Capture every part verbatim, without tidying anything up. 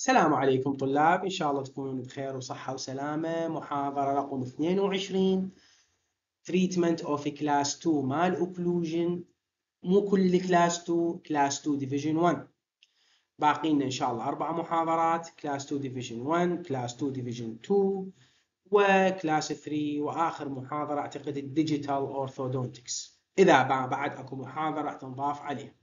السلام عليكم طلاب، إن شاء الله تكونون بخير وصحة وسلامة. محاضرة رقم اثنين وعشرين Treatment of Class two Malocclusion. مو كل Class two، Class two Division one. باقي لنا إن شاء الله أربع محاضرات: Class two Division one، Class two Division two، و Class three، وآخر محاضرة أعتقد Digital Orthodontics، إذا بعد أكو محاضرة تنضاف عليه.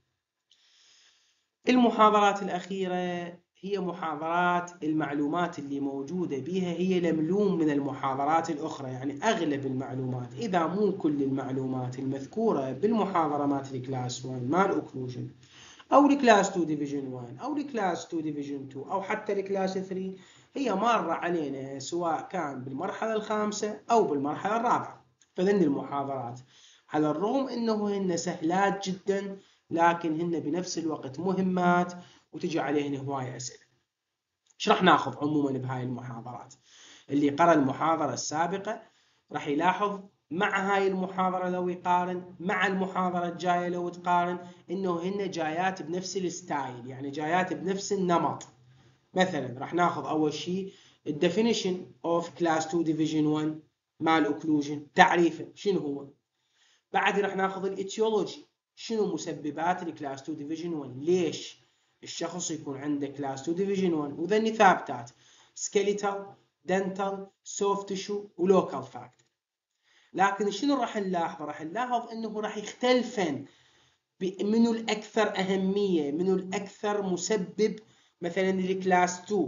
المحاضرات الأخيرة هي محاضرات المعلومات اللي موجودة بها هي لملوم من المحاضرات الأخرى، يعني أغلب المعلومات إذا مو كل المعلومات المذكورة بالمحاضرة مات الكلاس one مال أوكلوجن أو الكلاس two ديفيجن one أو الكلاس two ديفيجن two أو حتى الكلاس three، هي مارة علينا سواء كان بالمرحلة الخامسة أو بالمرحلة الرابعة. فذن المحاضرات على الرغم أنه هن سهلات جدا، لكن هن بنفس الوقت مهمات وتجي عليهن هواية أسئلة. ايش راح ناخذ عموما بهاي المحاضرات؟ اللي قرأ المحاضرة السابقة راح يلاحظ مع هاي المحاضرة لو يقارن مع المحاضرة الجاية لو تقارن انه هن جايات بنفس الستايل، يعني جايات بنفس النمط. مثلا راح ناخذ اول شيء الديفينيشن اوف كلاس two ديفيجن one مال اوكلوجن، تعريفه شنو هو. بعد راح ناخذ الاتيولوجي، شنو مسببات الكلاس two ديفيجن one، ليش الشخص يكون عنده كلاس two ديفيجن one، وذني ثابتات سكيليتال، دنتال، سوفت تيشو، ولوكال فاكتور. لكن شنو راح نلاحظ؟ راح نلاحظ انه راح يختلفن منو الاكثر اهميه، منو الاكثر مسبب. مثلا الكلاس two،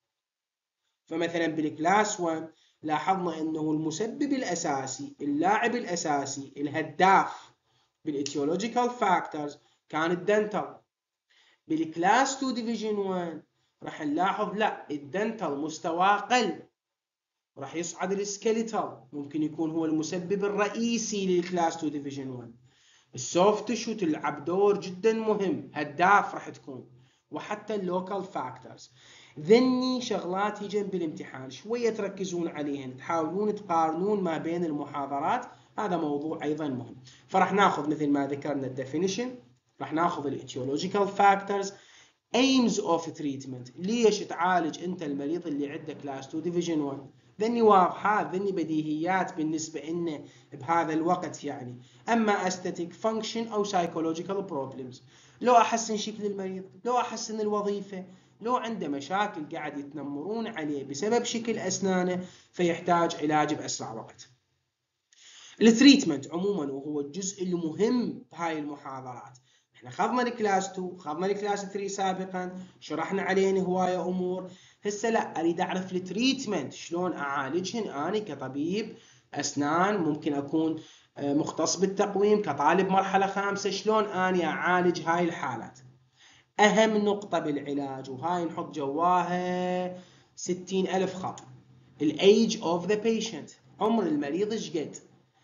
فمثلا بالكلاس one لاحظنا انه المسبب الاساسي، اللاعب الاساسي، الهداف بالاتيولوجيكال فاكتورز كان الدنتال. بالكلاس two ديفيجن one راح نلاحظ لا، الدنتال مستواه قل، راح يصعد السكيليتال، ممكن يكون هو المسبب الرئيسي للكلاس two ديفيجن one. السوفت تيشو تلعب دور جدا مهم، هداف راح تكون، وحتى اللوكال فاكتورز. ذني شغلات هي جنب الامتحان شويه تركزون عليهن، تحاولون تقارنون ما بين المحاضرات، هذا موضوع ايضا مهم. فراح ناخذ مثل ما ذكرنا الديفينيشن، راح ناخذ الاتيولوجيكال فاكتورز، aims of treatment، ليش تعالج انت المريض اللي عنده كلاس two ديفيجن one. ذني واضحات، ذني بديهيات بالنسبه لنا بهذا الوقت يعني. اما aesthetic function او psychological problems، لو احسن شكل المريض، لو احسن الوظيفه، لو عنده مشاكل قاعد يتنمرون عليه بسبب شكل اسنانه فيحتاج علاج باسرع وقت. التريتمنت عموما وهو الجزء المهم بهاي المحاضرات. احنا خذنا الكلاس two، خذنا الكلاس three سابقا، شرحنا علينا هوايه امور. هسه لا، اريد اعرف التريتمنت شلون اعالجهن انا كطبيب اسنان، ممكن اكون مختص بالتقويم كطالب مرحله خامسه، شلون اني اعالج هاي الحالات. اهم نقطه بالعلاج، وهاي نحط جواها ستين الف خط، الايج اوف ذا بيشنت، عمر المريض ايش قد.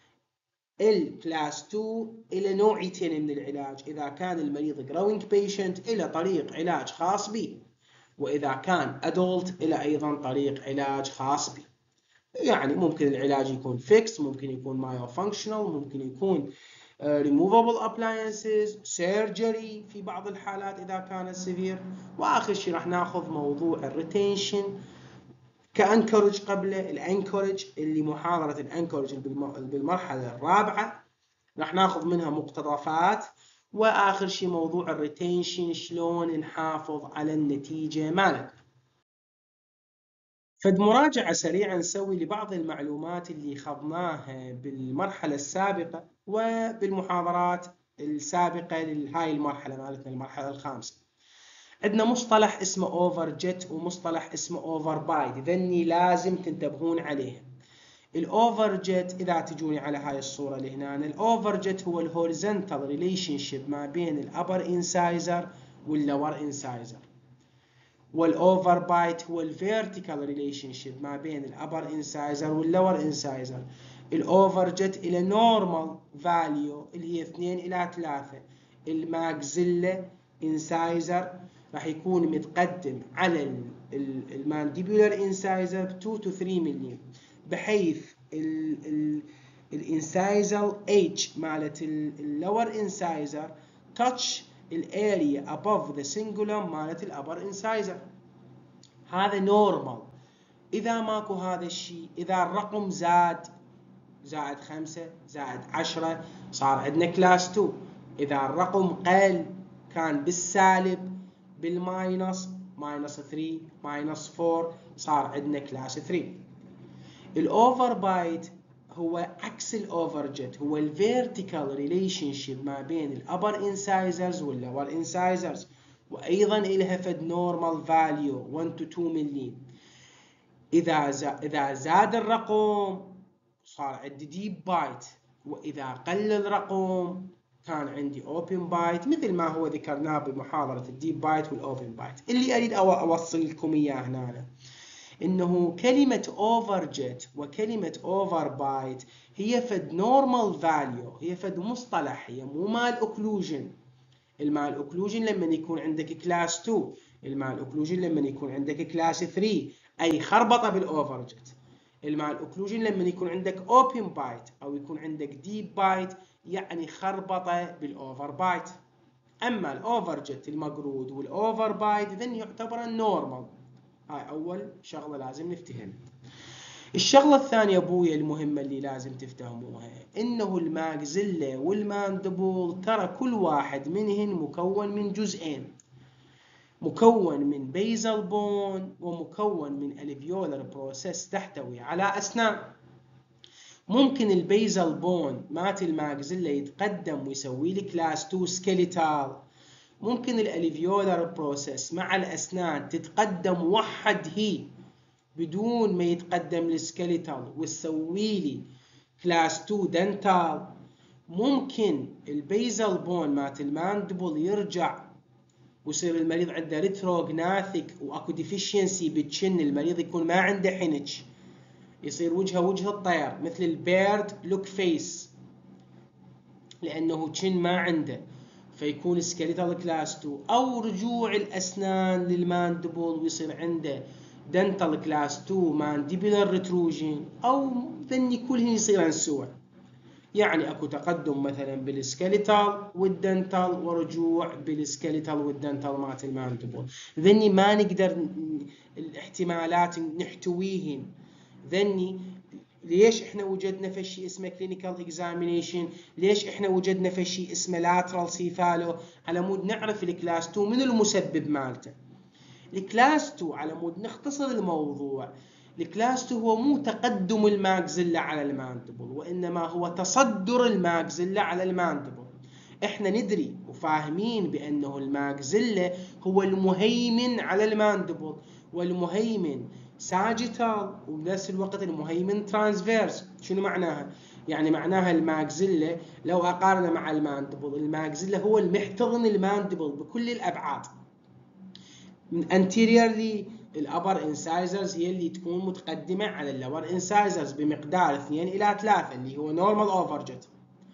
الكلاس two إلى نوعيتين من العلاج، إذا كان المريض growing patient إلى طريق علاج خاص به، وإذا كان adult إلى أيضا طريق علاج خاص به. يعني ممكن العلاج يكون fixed، ممكن يكون myofunctional، ممكن يكون uh, removable appliances، surgery في بعض الحالات إذا كانت severe. وآخر شيء راح ناخذ موضوع الريتينشن كأنكورج قبله، الأنكورج اللي محاضرة الأنكورج بالمرحلة الرابعة راح ناخذ منها مقتطفات. واخر شيء موضوع الريتينشن، شلون نحافظ على النتيجه مالتنا. فد مراجعه سريعه نسوي لبعض المعلومات اللي خضناها بالمرحله السابقه وبالمحاضرات السابقه لهاي المرحله مالتنا، المرحله الخامسه. عندنا مصطلح اسمه اوفر جيت ومصطلح اسمه اوفر بايد، ذني لازم تنتبهون عليها. الاوفر جيت اذا تجوني على هاي الصوره اللي هنا، الاوفر جيت هو الهوريزونتال ريليشن شيب ما بين الابر انسايزر واللور انسايزر، والاوفر بايت هو الفيرتيكال ريليشن شيب ما بين الابر انسايزر واللور انسايزر. الاوفر جيت الى نورمال فاليو اللي هي اثنين الى ثلاثة، الماكسيلا انسايزر راح يكون متقدم على المانديبولار انسايزر ب اثنين to ثلاثة ملم، بحيث الانسايزر H مالت اللور انسايزر touch الاريا above the cingulum مالت الابر انسايزر. هذا نورمال. إذا ماكو هذا الشيء، إذا الرقم زاد زائد خمسة زائد عشرة صار عندنا كلاس تو. إذا الرقم قل كان بالسالب بالماينس ماينس ثلاثة ماينس أربعة صار عندنا كلاس ثلاثة. الأوفر بايت هو عكس الأوفر جيت، هو الفيرتيكال ريليشن شيب ما بين الأبر انسايزرز واللور انسايزرز، وأيضا إلها فد نورمال فاليو واحد to اثنين ملي. إذا زا إذا زاد الرقم صار عندي ديب بايت، وإذا قل الرقم كان عندي اوبن بايت، مثل ما هو ذكرناه بمحاضرة الديب بايت والاوبن بايت. اللي اريد اوصل لكم اياه هنا انه كلمة اوفر جيت وكلمة اوفر بايت هي فد نورمال فاليو، هي فد مصطلح، هي مو مال اوكلوجن. المال اوكلوجن لما يكون عندك كلاس اثنين، المال اوكلوجن لما يكون عندك كلاس ثلاثة، اي خربطة بالاوفر جيت. المال اوكلوجن لما يكون عندك اوبن بايت او يكون عندك ديب بايت يعني خربطه بالاوفر بايت. اما الاوفر جيت المقرود والاوفر بايت ذن يعتبر النورمال. هاي اول شغله لازم نفتهمها. الشغله الثانيه ابويا المهمه اللي لازم تفتهموها انه الماكسيلا والماندبل ترى كل واحد منهن مكون من جزئين، مكون من بيزل بون ومكون من الفيولر بروسيس تحتوي على أسنان. ممكن البيزل بون مات الماكسيلا يتقدم ويسوي لي كلاس اثنين سكيليتال، ممكن الالفيولر بروسيس مع الأسنان تتقدم وحد هي بدون ما يتقدم السكيليتال وتسوي لي كلاس اثنين دنتال. ممكن البيزل بون مات الماندبل يرجع ويصير المريض عنده ريتروغناثيك واكو ديفيشنسي بالتشن، المريض يكون ما عنده حنج، يصير وجهه وجه الطير مثل البيرد لوك فيس لانه تشن ما عنده، فيكون سكيليتال كلاس اثنين. او رجوع الاسنان للماندبل ويصير عنده دنتال كلاس اثنين مانديبولار ريتروجين، او ذني كلهن يصيرن سوا. يعني اكو تقدم مثلا بالسكيليتال والدنتال ورجوع بالسكيليتال والدنتال مات الماندبل. ذني ما نقدر الاحتمالات نحتويهن. ذني ليش احنا وجدنا في شيء اسمه كلينيكال اكزامينيشن؟ ليش احنا وجدنا في شيء اسمه لاترال سيفالو؟ على مود نعرف الكلاس اثنين من المسبب مالته. الكلاس اثنين على مود نختصر الموضوع، الكلاس اثنين هو مو تقدم الماكسيلا على الماندبل، وإنما هو تصدر الماكسيلا على الماندبل. احنا ندري وفاهمين بأنه الماكسيلا هو المهيمن على الماندبل، والمهيمن ساجيتال وبنفس الوقت المهيمن ترانسفيرس. شنو معناها؟ يعني معناها الماكسيلا لو أقارنه مع الماندبل، الماكسيلا هو المحتضن الماندبل بكل الأبعاد. من anteriorly الأبر انسايزرز هي اللي تكون متقدمة على اللور انسايزرز بمقدار اثنين إلى ثلاثة اللي هو نورمال اوفرجت.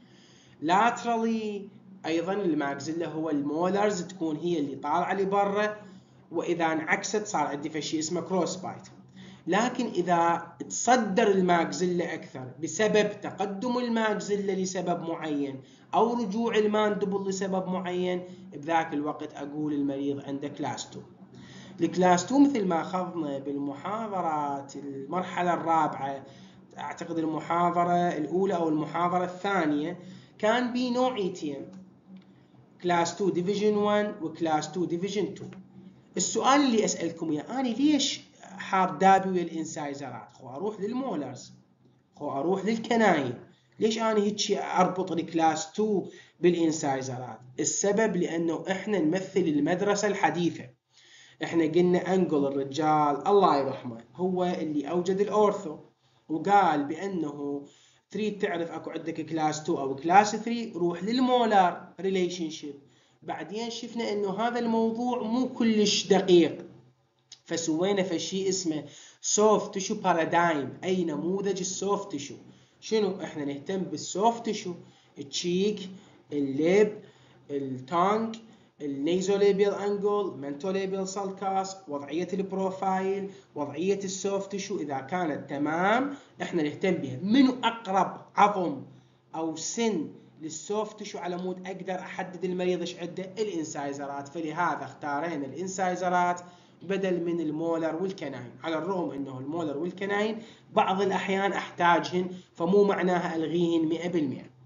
laterally أيضا الماكسيلا هو المولرز تكون هي اللي طالعة لبرا، وإذا انعكست صار عندي في شيء اسمه كروس بايت. لكن إذا تصدر الماكسيلا أكثر بسبب تقدم الماكسيلا لسبب معين أو رجوع الماندبل لسبب معين، بذاك الوقت أقول المريض عنده كلاس اثنين. الكلاس اثنين مثل ما أخذنا بالمحاضرات المرحلة الرابعة، أعتقد المحاضرة الأولى أو المحاضرة الثانية، كان بي نوعيتين، كلاس اثنين ديفيجن واحد وكلاس اثنين ديفيجن اثنين. السؤال اللي أسألكم إياه، أنا ليش حاب دابي ويا الانسايزرات؟ خو أروح للمولرز، خو أروح للكناين، ليش أنا هيك أربط الكلاس اثنين بالانسايزرات؟ السبب لأنه إحنا نمثل المدرسة الحديثة. إحنا قلنا أنجل الرجال الله يرحمه هو اللي أوجد الأورثو، وقال بأنه تريد تعرف أكو عندك كلاس اثنين أو كلاس ثلاثة روح للمولار ريليشن شيب. بعدين شفنا إنه هذا الموضوع مو كلش دقيق، فسوينا في شيء اسمه سوفت تيشو بارادايم، أي نموذج السوفت تيشو. شنو؟ إحنا نهتم بالسوفت تيشو، التشيك، الليب، التانج، النيزوليبيال انجل، منتوليبيال سالكاس، وضعية البروفايل، وضعية السوفت تيشو. إذا كانت تمام إحنا نهتم بها. منو أقرب عظم أو سن للسوفت تيشو على مود أقدر أحدد المريض إيش عنده؟ الانسايزرات. فلهذا اختارينا الانسايزرات بدل من المولر والكناين، على الرغم انه المولر والكناين بعض الاحيان احتاجهن، فمو معناها الغيهن مئة بالمئة.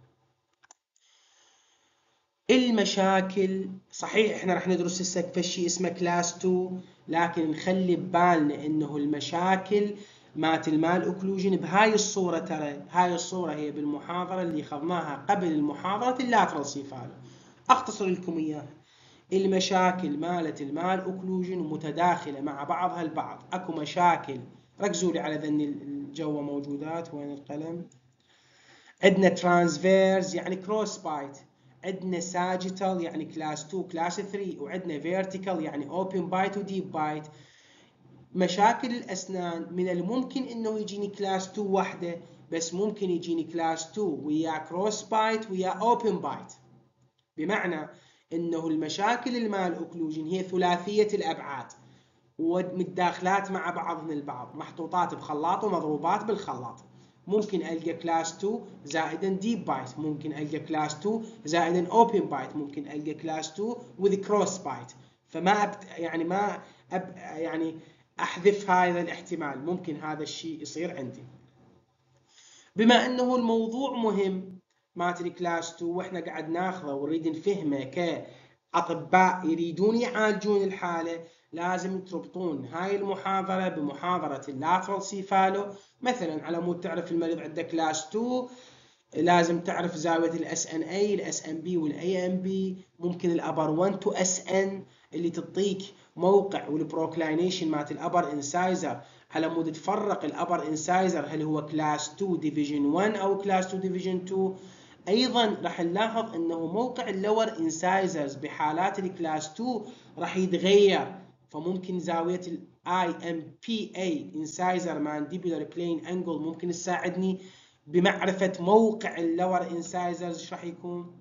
المشاكل صحيح احنا راح ندرس هسه شيء اسمه كلاس تو، لكن نخلي ببالنا انه المشاكل مات المال اوكلوجن بهاي الصورة. ترى هاي الصورة هي بالمحاضرة اللي اخذناها قبل المحاضرة اللاترال سيفالو، اختصر لكم اياها. المشاكل مالت المال اوكلوجن متداخلة مع بعضها البعض. اكو مشاكل، ركزوا لي على ذني الجو موجودات، وين القلم؟ عندنا ترانسفيرز يعني كروس بايت، عندنا ساجيتال يعني كلاس تو كلاس ثري، وعندنا فيرتيكال يعني اوبن بايت وديب بايت. مشاكل الاسنان من الممكن انه يجيني كلاس تو وحده، بس ممكن يجيني كلاس تو ويا كروس بايت ويا اوبن بايت. بمعنى انه المشاكل المال اوكلوجن هي ثلاثيه الابعاد ومتداخلات مع بعضهن البعض، محطوطات بخلاط ومضروبات بالخلاط. ممكن القى كلاس تو زائدا ديب بايت، ممكن القى كلاس تو زائدا اوبن بايت، ممكن القى كلاس تو وذ كروس بايت. فما أبت يعني ما أب يعني احذف هذا الاحتمال، ممكن هذا الشيء يصير عندي. بما انه الموضوع مهم مات الكلاس تو واحنا قاعد ناخذه ونريد نفهمه كاطباء يريدون يعالجون الحاله، لازم تربطون هاي المحاضره بمحاضره اللاترال سيفالو. مثلا على مود تعرف المريض عنده كلاس تو، لازم تعرف زاويه الاس ان اي الاس ان بي والاي ام بي، ممكن الابر واحد تو اس ان اللي تعطيك موقع والبروكلاينيشن مات الابر انسايزر، على مود تفرق الابر انسايزر هل هو كلاس تو ديفيجن واحد او كلاس تو ديفيجن تو. ايضا راح نلاحظ انه موقع اللور انسايزرز بحالات الكلاس تو راح يتغير، فممكن زاويه الاي ام بي اي انسايزر مانديبولار بلين انجل ممكن تساعدني بمعرفه موقع اللور انسايزرز ايش راح يكون.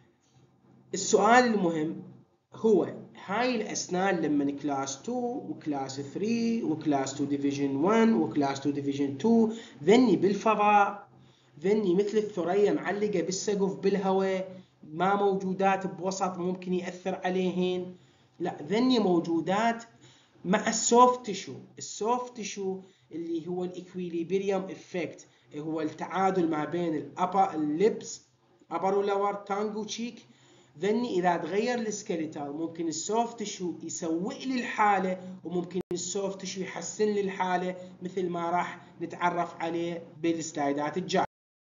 السؤال المهم هو هاي الاسنان لما كلاس تو وكلاس ثري وكلاس تو ديفيجن واحد وكلاس تو ديفيجن تو ذني بالفضاء، ذني مثل الثريا معلقه بالسقف بالهواء، ما موجودات بوسط ممكن ياثر عليهن، لا ذني موجودات مع السوفت تشو. السوفت تشو اللي هو الاكويليبريم افكت، هو التعادل ما بين الابر اللبس ابر ولور تانج وتشيك. ذني اذا تغير السكيليتال ممكن السوفت تشو يسوء لي الحاله، وممكن السوفت تشو يحسن لي الحاله، مثل ما راح نتعرف عليه بالسلايدات الجايه.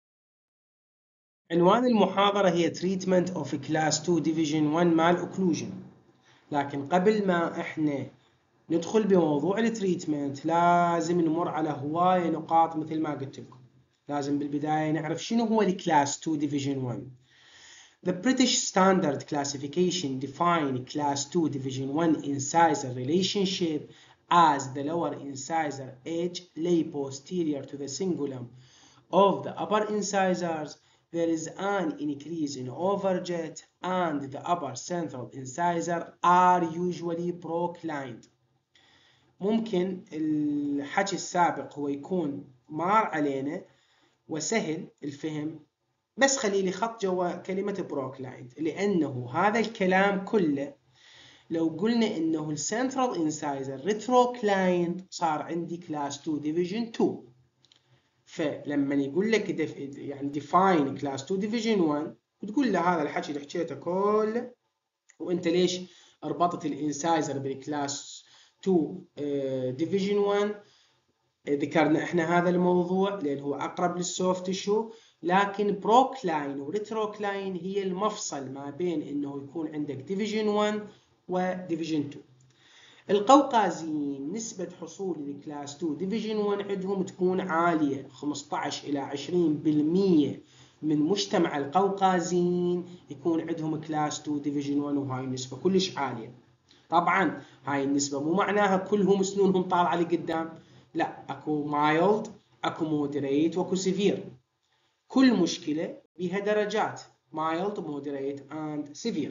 عنوان المحاضره هي Treatment of Class تو Division واحد Mal Occlusion. لكن قبل ما احنا ندخل بموضوع التريتمنت لازم نمر على هواية نقاط مثل ما قلت لكم. لازم بالبداية نعرف شنو هو الكلاس تو Division واحد. The British Standard Classification define Class two Division one incisor relationship as the lower incisor edge lay posterior to the cingulum of the upper incisors. There is an increase in overjet and the upper central incisor are usually proclined. ممكن الحكي السابق هو يكون مار علينا وسهل الفهم، بس خلي لي خط جوا كلمة بروكلايند، لأنه هذا الكلام كله لو قلنا إنه السنترال انسايزر ريتروكلايند صار عندي كلاس تو ديفيجن تو. فلما يقول لك دف... يعني ديفاين كلاس تو ديفيجن واحد بتقول له هذا الحكي اللي حكيته كله، وانت ليش ربطت الانسايزر بالكلاس تو ديفيجن واحد؟ ذكرنا احنا هذا الموضوع لان هو اقرب للسوفت تيشو، لكن بروكلاين وريتروكلاين هي المفصل ما بين انه يكون عندك ديفيجن واحد وديفيجن تو. القوقازيين نسبة حصول الكلاس تو ديفيجن واحد عندهم تكون عالية، خمسة عشر إلى عشرين بالمئة من مجتمع القوقازيين يكون عندهم كلاس تو ديفيجن واحد، وهاي النسبة كلش عالية. طبعا هاي النسبة مو معناها كلهم سنونهم طالعة لقدام، لا، اكو مايلد، اكو مودريت، واكو سيفير. كل مشكلة بها درجات mild, moderate and severe.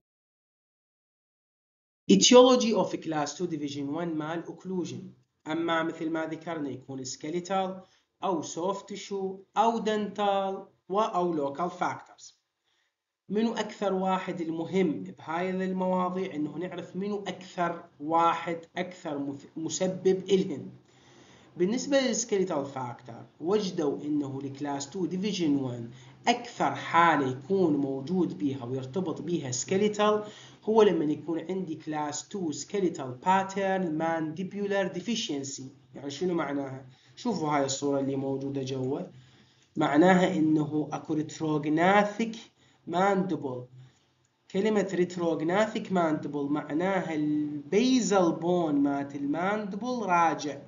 Etiology of class two division one mal occlusion. أما مثل ما ذكرنا يكون skeletal أو soft tissue أو dental أو local factors. منو أكثر واحد المهم بهاي المواضيع إنه نعرف منو أكثر واحد أكثر مسبب إلهن. بالنسبة للسكيليتال فاكتور وجدوا إنه الكلاس تو ديفيجن واحد أكثر حالة يكون موجود بيها ويرتبط بيها سكيليتال هو لما يكون عندي كلاس تو سكيليتال باترن مانديبولار ديفيشنسي. يعني شنو معناها؟ شوفوا هاي الصورة اللي موجودة جوا، معناها إنه أكو ريتروغناثيك ماندبل. كلمة ريتروغناثيك ماندبل معناها البيزل بون مات الماندبل راجع،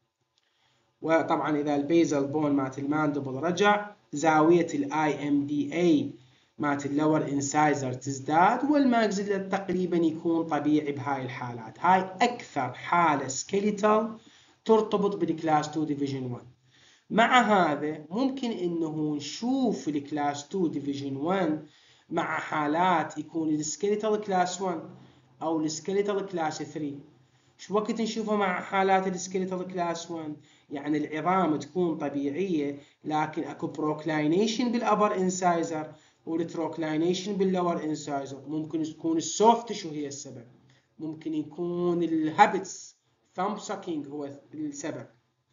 وطبعا إذا البيزل بون مات الماندبل رجع زاوية الاي ام دي اي مات اللور انسايزر تزداد، والماكسيلا تقريبا يكون طبيعي بهاي الحالات. هاي أكثر حالة سكيليتال ترتبط بالكلاس تو ديفيجن واحد. مع هذا ممكن إنه نشوف الكلاس تو ديفيجن واحد مع حالات يكون السكيليتال كلاس واحد أو السكيليتال كلاس ثلاثة. شو وقت نشوفه مع حالات السكيليتال كلاس واحد؟ يعني العظام تكون طبيعية لكن اكو بروكلاينيشن بالابر انسايزر والتروكلاينيشن باللور انسايزر. ممكن تكون السوفت تشو هي السبب، ممكن يكون الهابتس ثامب ساكينج هو السبب.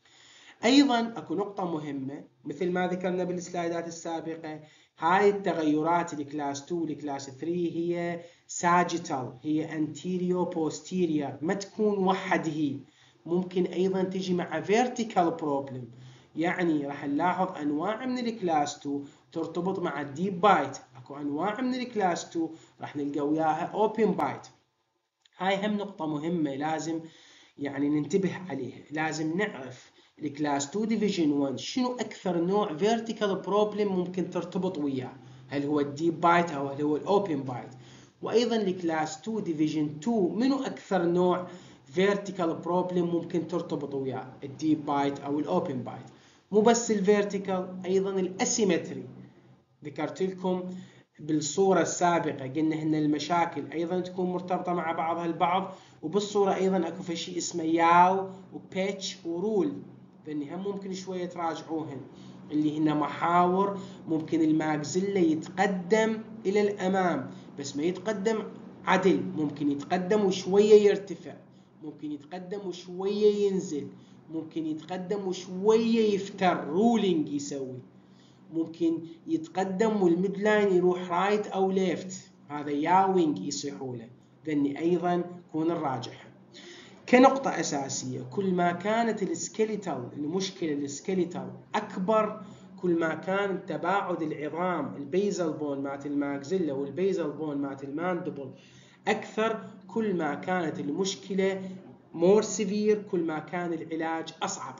ايضا اكو نقطة مهمة مثل ما ذكرنا بالسلايدات السابقة، هاي التغيرات الكلاس تو والكلاس ثلاثة هي ساجيتال، هي انتيريو بوستيريور، ما تكون وحده، ممكن ايضا تجي مع فيرتيكال بروبلم. يعني راح نلاحظ انواع من الكلاس تو ترتبط مع الديب بايت، اكو انواع من الكلاس تو راح نلقى وياها اوبن بايت. هاي هم نقطة مهمة لازم يعني ننتبه عليها. لازم نعرف الكلاس تو ديفيجن واحد شنو اكثر نوع فيرتيكال بروبلم ممكن ترتبط وياه، هل هو الديب بايت او هل هو الاوبن بايت. وايضا الكلاس تو ديفيجن اثنين منو اكثر نوع فيرتيكال بروبلم ممكن ترتبط وياه، الديب بايت او الاوبن بايت. مو بس الفيرتيكال، ايضا الاسيمتري. ذكرت لكم بالصورة السابقة قلنا ان المشاكل ايضا تكون مرتبطة مع بعضها البعض، وبالصورة ايضا اكو شيء اسمه ياو وبيتش ورول، فاني هم ممكن شوية تراجعوهن، اللي هن محاور ممكن الماكسيلا يتقدم الى الامام بس ما يتقدم عدل، ممكن يتقدم وشوية يرتفع، ممكن يتقدم وشوية ينزل، ممكن يتقدم وشوية يفتر رولينج يسوي، ممكن يتقدم والميد لاين يروح رايت او ليفت، هذا ياوينج يصيحوا له، ذني ايضا يكون الراجح. كنقطة اساسية، كل ما كانت السكيليتال المشكلة السكيليتال اكبر، كل ما كان تباعد العظام البيزل بون مات الماكسيلا والبيزل بون مات الماندبل اكثر، كل ما كانت المشكلة مور سيفير، كل ما كان العلاج اصعب.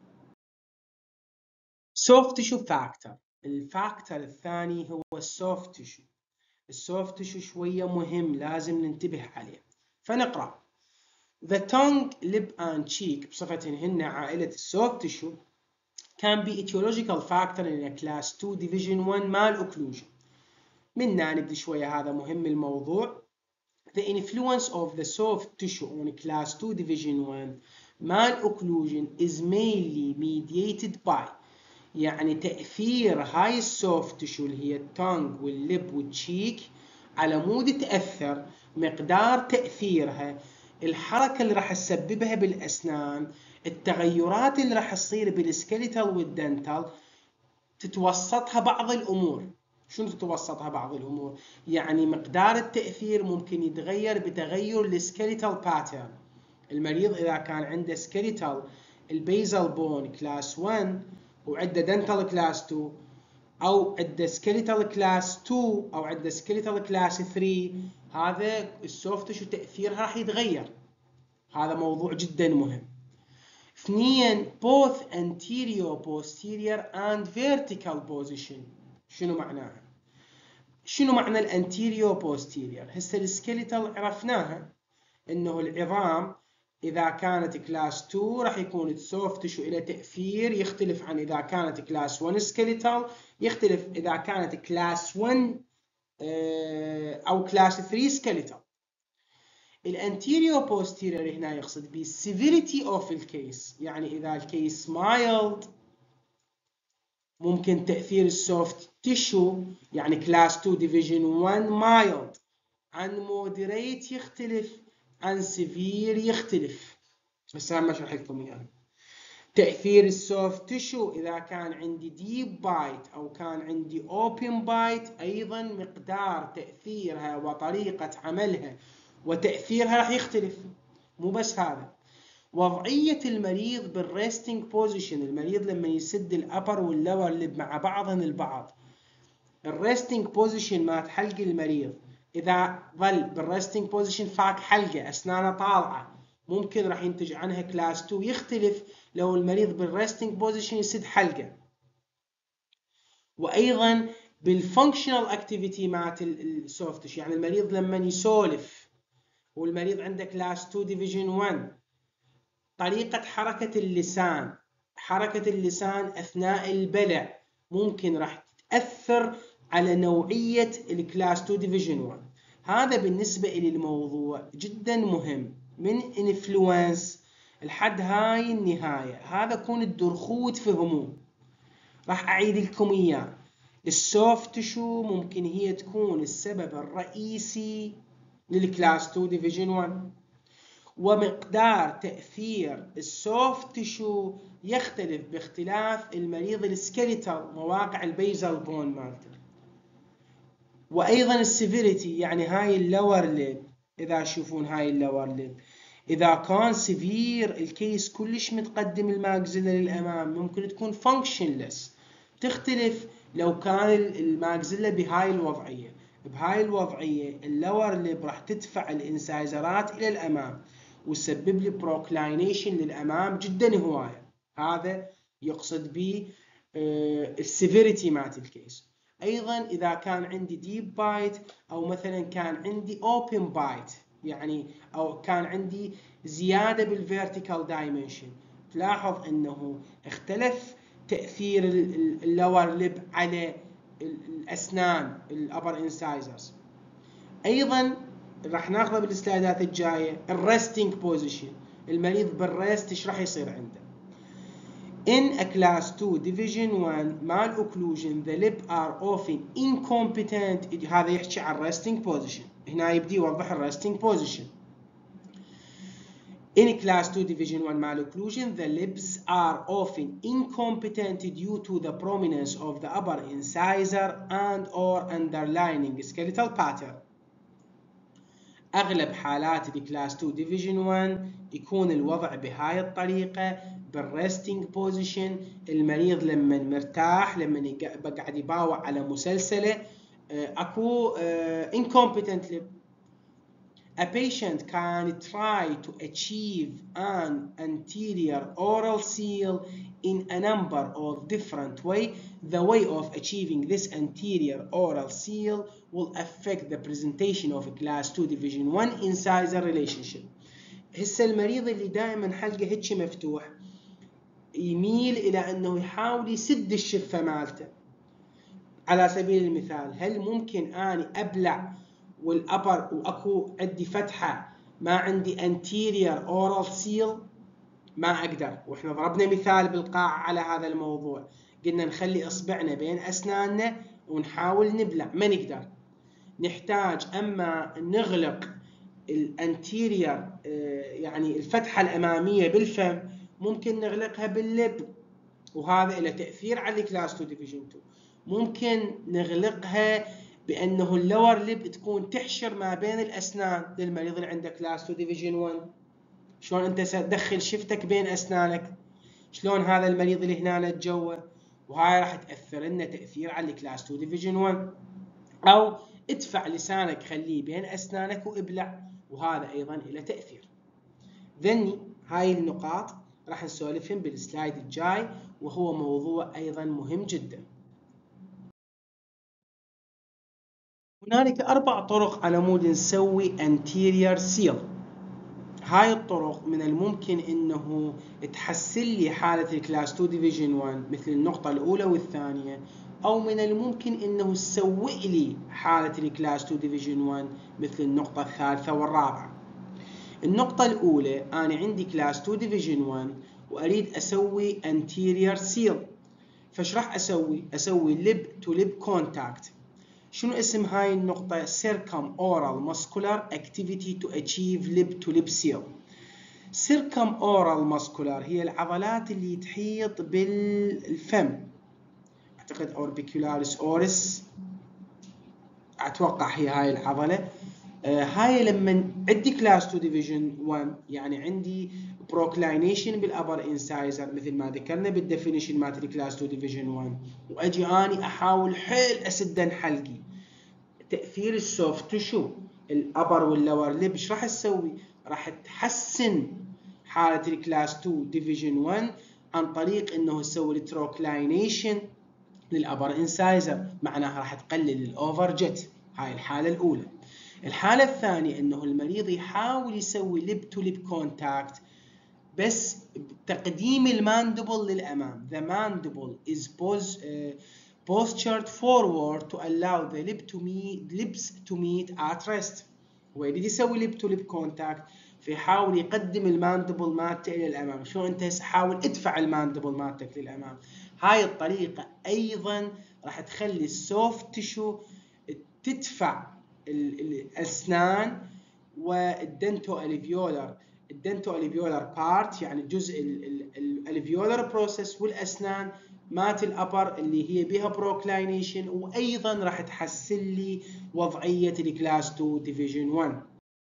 سوفت تيشو فاكتور، الفاكتور الثاني هو السوفت تيشو. السوفت تيشو شوية مهم لازم ننتبه عليه. فنقرأ The tongue, lip and cheek بصفة هن عائلة السوفت تيشو can be etiological factor in a class two division one malocclusion. منا نبدأ شوية، هذا مهم الموضوع. The influence of the soft tissue on class two division one malocclusion is mainly mediated by، يعني تأثير هاي السوفت تيشو اللي هي التونج واللب والتشيك على مود تأثر مقدار تأثيرها، الحركة اللي راح تسببها بالأسنان، التغيرات اللي راح تصير بالسكيليتال والدنتال، تتوسطها بعض الأمور. شنو تتوسطها بعض الأمور؟ يعني مقدار التأثير ممكن يتغير بتغير السكيليتال باترن. المريض إذا كان عنده سكيليتال البيزل بون كلاس واحد وعنده دنتال كلاس اثنين، او عنده سكيليتال كلاس اثنين او عنده سكيليتال كلاس ثلاثة، هذا السوفت تيشو تاثيرها راح يتغير. هذا موضوع جدا مهم. اثنين both anterior posterior and vertical position. شنو معناها؟ شنو معنى الانتيريو بوستيريور؟ هسه السكيليتال عرفناها انه العظام إذا كانت كلاس اثنين راح يكون السوفت تيشو إلى تأثير يختلف عن إذا كانت كلاس واحد سكيليتال، يختلف إذا كانت كلاس واحد أو كلاس ثلاثة سكيليتال. الانتيريو بوستيريور هنا يقصد به severity of الكيس، يعني إذا الكيس mild ممكن تأثير السوفت تيشو يعني كلاس تو ديفيجن واحد مايلد، عن مودريت يختلف، عن سيفير يختلف، بس أهم أشرح لكم إياه. يعني. تأثير السوفت تيشو إذا كان عندي ديب بايت أو كان عندي اوبن بايت، أيضا مقدار تأثيرها وطريقة عملها وتأثيرها راح يختلف. مو بس هذا، وضعية المريض بالريستنج بوزيشن، المريض لما يسد الأبر واللور لب مع بعضهم البعض، الريستنج بوزيشن مالت حلق المريض إذا ظل بالريستنج بوزيشن فاك حلقة أسنانه طالعة، ممكن راح ينتج عنها كلاس تو. يختلف لو المريض بالريستنج بوزيشن يسد حلقة. وأيضا بالفانكشنال اكتيفيتي مالت السوفتش، يعني المريض لما يسولف والمريض عنده كلاس تو ديفيجن واحد، طريقة حركة اللسان، حركة اللسان أثناء البلع ممكن راح تأثر على نوعية الكلاس تو ديفيجن واحد. هذا بالنسبة إلى الموضوع جدا مهم، من انفلونس لحد هاي النهاية. هذا كون الدرخوت فهموه. راح أعيد لكم إياه. السوفت تشو ممكن هي تكون السبب الرئيسي للكلاس تو ديفيجن واحد، ومقدار تأثير السوفت تيشو يختلف باختلاف المريض السكيليتال، مواقع البيزل بون مالته. وأيضا السيفيريتي، يعني هاي اللور ليب، إذا تشوفون هاي اللور ليب إذا كان سيفير الكيس كلش متقدم الماكسيلا للأمام ممكن تكون فانكشنلس. تختلف لو كان الماكسيلا بهاي الوضعية. بهاي الوضعية اللور ليب راح تدفع الانسايزرات إلى الأمام وتسبب لي بروكلاينيشن للأمام جدا هواية. هذا يقصد به السيفيريتي مالت الكيس. أيضا إذا كان عندي ديب بايت أو مثلا كان عندي اوبن بايت، يعني أو كان عندي زيادة بالفيرتيكال دايمنشن، تلاحظ أنه اختلف تأثير اللور ليب على الأسنان الأبر انسايزرز. أيضا راح ناخذه بالسلايدات الجاية الريستنج بوزيشن. المريض بالريست ايش راح يصير عنده؟ In a class two division one malocclusion the lip are often incompetent. هذا يحكي عن resting position. هنا يبدي يوضح resting position. In class two division one malocclusion the lips are often incompetent due to the prominence of the upper incisor and or underlying skeletal pattern. أغلب حالات الكلاس تو ديفيجن واحد يكون الوضع بهاي الطريقة بالريستنج بوزيشن. المريض لما مرتاح، لما قاعد يباوع على مسلسلة، أكو incompetent lip. A patient can try to achieve an anterior oral seal in a number of different ways. The way of achieving this anterior oral seal will affect the presentation of a class two division one incisor relationship. هسه المريض اللي دائما حلقه هيك مفتوح يميل إلى أنه يحاول يسد الشفة مالته. على سبيل المثال، هل ممكن أني أبلع والأبر وأكو عندي فتحة ما عندي anterior oral seal؟ ما أقدر. وإحنا ضربنا مثال بالقاعة على هذا الموضوع، قلنا نخلي إصبعنا بين أسناننا ونحاول نبلع، ما نقدر. نحتاج أما نغلق الانتيريور يعني الفتحة الأمامية بالفم، ممكن نغلقها باللب، وهذا له تأثير على الكلاس تو ديفيجن تو. ممكن نغلقها بأنه اللور لب تكون تحشر ما بين الأسنان للمريض اللي عنده كلاس تو ديفيجن واحد. شلون أنت تدخل شفتك بين أسنانك؟ شلون هذا المريض اللي هنا جوا؟ وهاي راح تأثر لنا تأثير على الكلاس تو ديفيجن واحد. أو ادفع لسانك خليه بين أسنانك وابلع، وهذا أيضا له تأثير. ذني هاي النقاط راح نسولفهم بالسلايد الجاي، وهو موضوع أيضا مهم جدا. هنالك أربع طرق على مود نسوي anterior seal. هاي الطرق من الممكن إنه تحسن لي حالة الكلاس تو ديفيجن واحد مثل النقطة الأولى والثانية، أو من الممكن إنه تسوي لي حالة الكلاس تو ديفيجن واحد مثل النقطة الثالثة والرابعة. النقطة الأولى، أنا عندي كلاس تو ديفيجن واحد وأريد أسوي anterior seal. فايش راح اسوي؟ اسوي لب تو لب كونتاكت. شنو اسم هاي النقطة؟ circumoral muscular activity to achieve lip to lip seal. circumoral muscular هي العضلات اللي تحيط بالفم، اعتقد orbicularis oris، اتوقع هي هاي العضلة. آه هاي لما عندي كلاس تو ديفيجن واحد يعني عندي بروكلاينيشن بالابر انسايزر مثل ما ذكرنا بالديفينيشن مالت الكلاس تو ديفيجن واحد، واجي اني احاول حيل اسدن حلقي. تاثير السوفت تشو الابر واللور ليب ايش راح تسوي؟ راح تحسن حاله الكلاس تو ديفيجن واحد عن طريق انه تسوي التروكلاينيشن للابر انسايزر، معناها راح تقلل الاوفر جيت. هاي الحاله الاولى. الحاله الثانيه انه المريض يحاول يسوي لب تو لب كونتاكت بس بتقديم الماندبل للامام. The mandible is pos, uh, postured forward to allow the lip to meet lips to meet at rest. هو يريد يسوي لب تو لب كونتاكت، فيحاول يقدم الماندبل مالته الى الامام. شو انت حاول ادفع الماندبل مالتك للامام. هاي الطريقه ايضا راح تخلي السوفت تشو تدفع الاسنان والدنتو الفيولر الدنتو الفيولر بارت، يعني جزء الالفيولر بروسيس والاسنان مات الابر اللي هي بها بروكلاينيشن، وايضا راح تحسن لي وضعيه الكلاس تو ديفيجن واحد.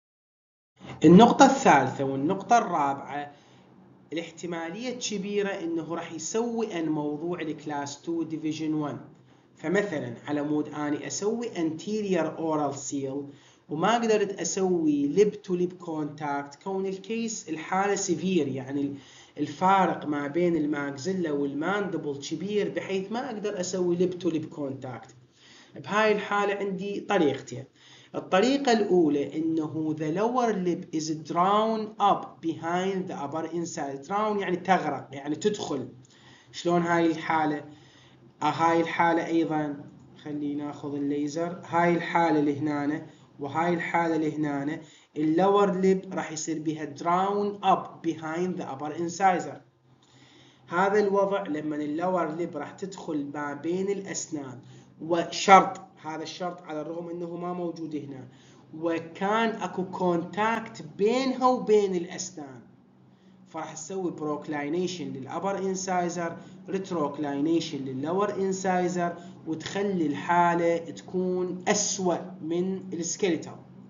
النقطه الثالثه والنقطه الرابعه، الاحتماليه كبيره انه راح يسوي ان موضوع الكلاس تو ديفيجن واحد. فمثلا على مود اني اسوي anterior oral seal وما قدرت اسوي لب تو لب كونتاكت، كون الكيس الحاله سيفير، يعني الفارق ما بين الماكسيلا والماندبل كبير بحيث ما اقدر اسوي لب تو لب كونتاكت. بهاي الحاله عندي طريقتين. الطريقه الاولى انه the lower lip is drawn up behind the upper incisor. drawn يعني تغرق، يعني تدخل. شلون هاي الحاله؟ هاي الحاله ايضا خلينا ناخذ الليزر. هاي الحاله اللي هنا وهاي الحالة اللي هنا اللور ليب راح يصير بها drawn up behind the upper incisor. هذا الوضع لما اللور ليب راح تدخل ما بين الأسنان، وشرط هذا الشرط على الرغم أنه ما موجود هنا، وكان أكو كونتاكت بينها وبين الأسنان، فراح تسوي بروكلاينيشن للأبر انسايزر، ريتروكلاينيشن لللور انسايزر، وتخلي الحالة تكون أسوأ من السكيلتال.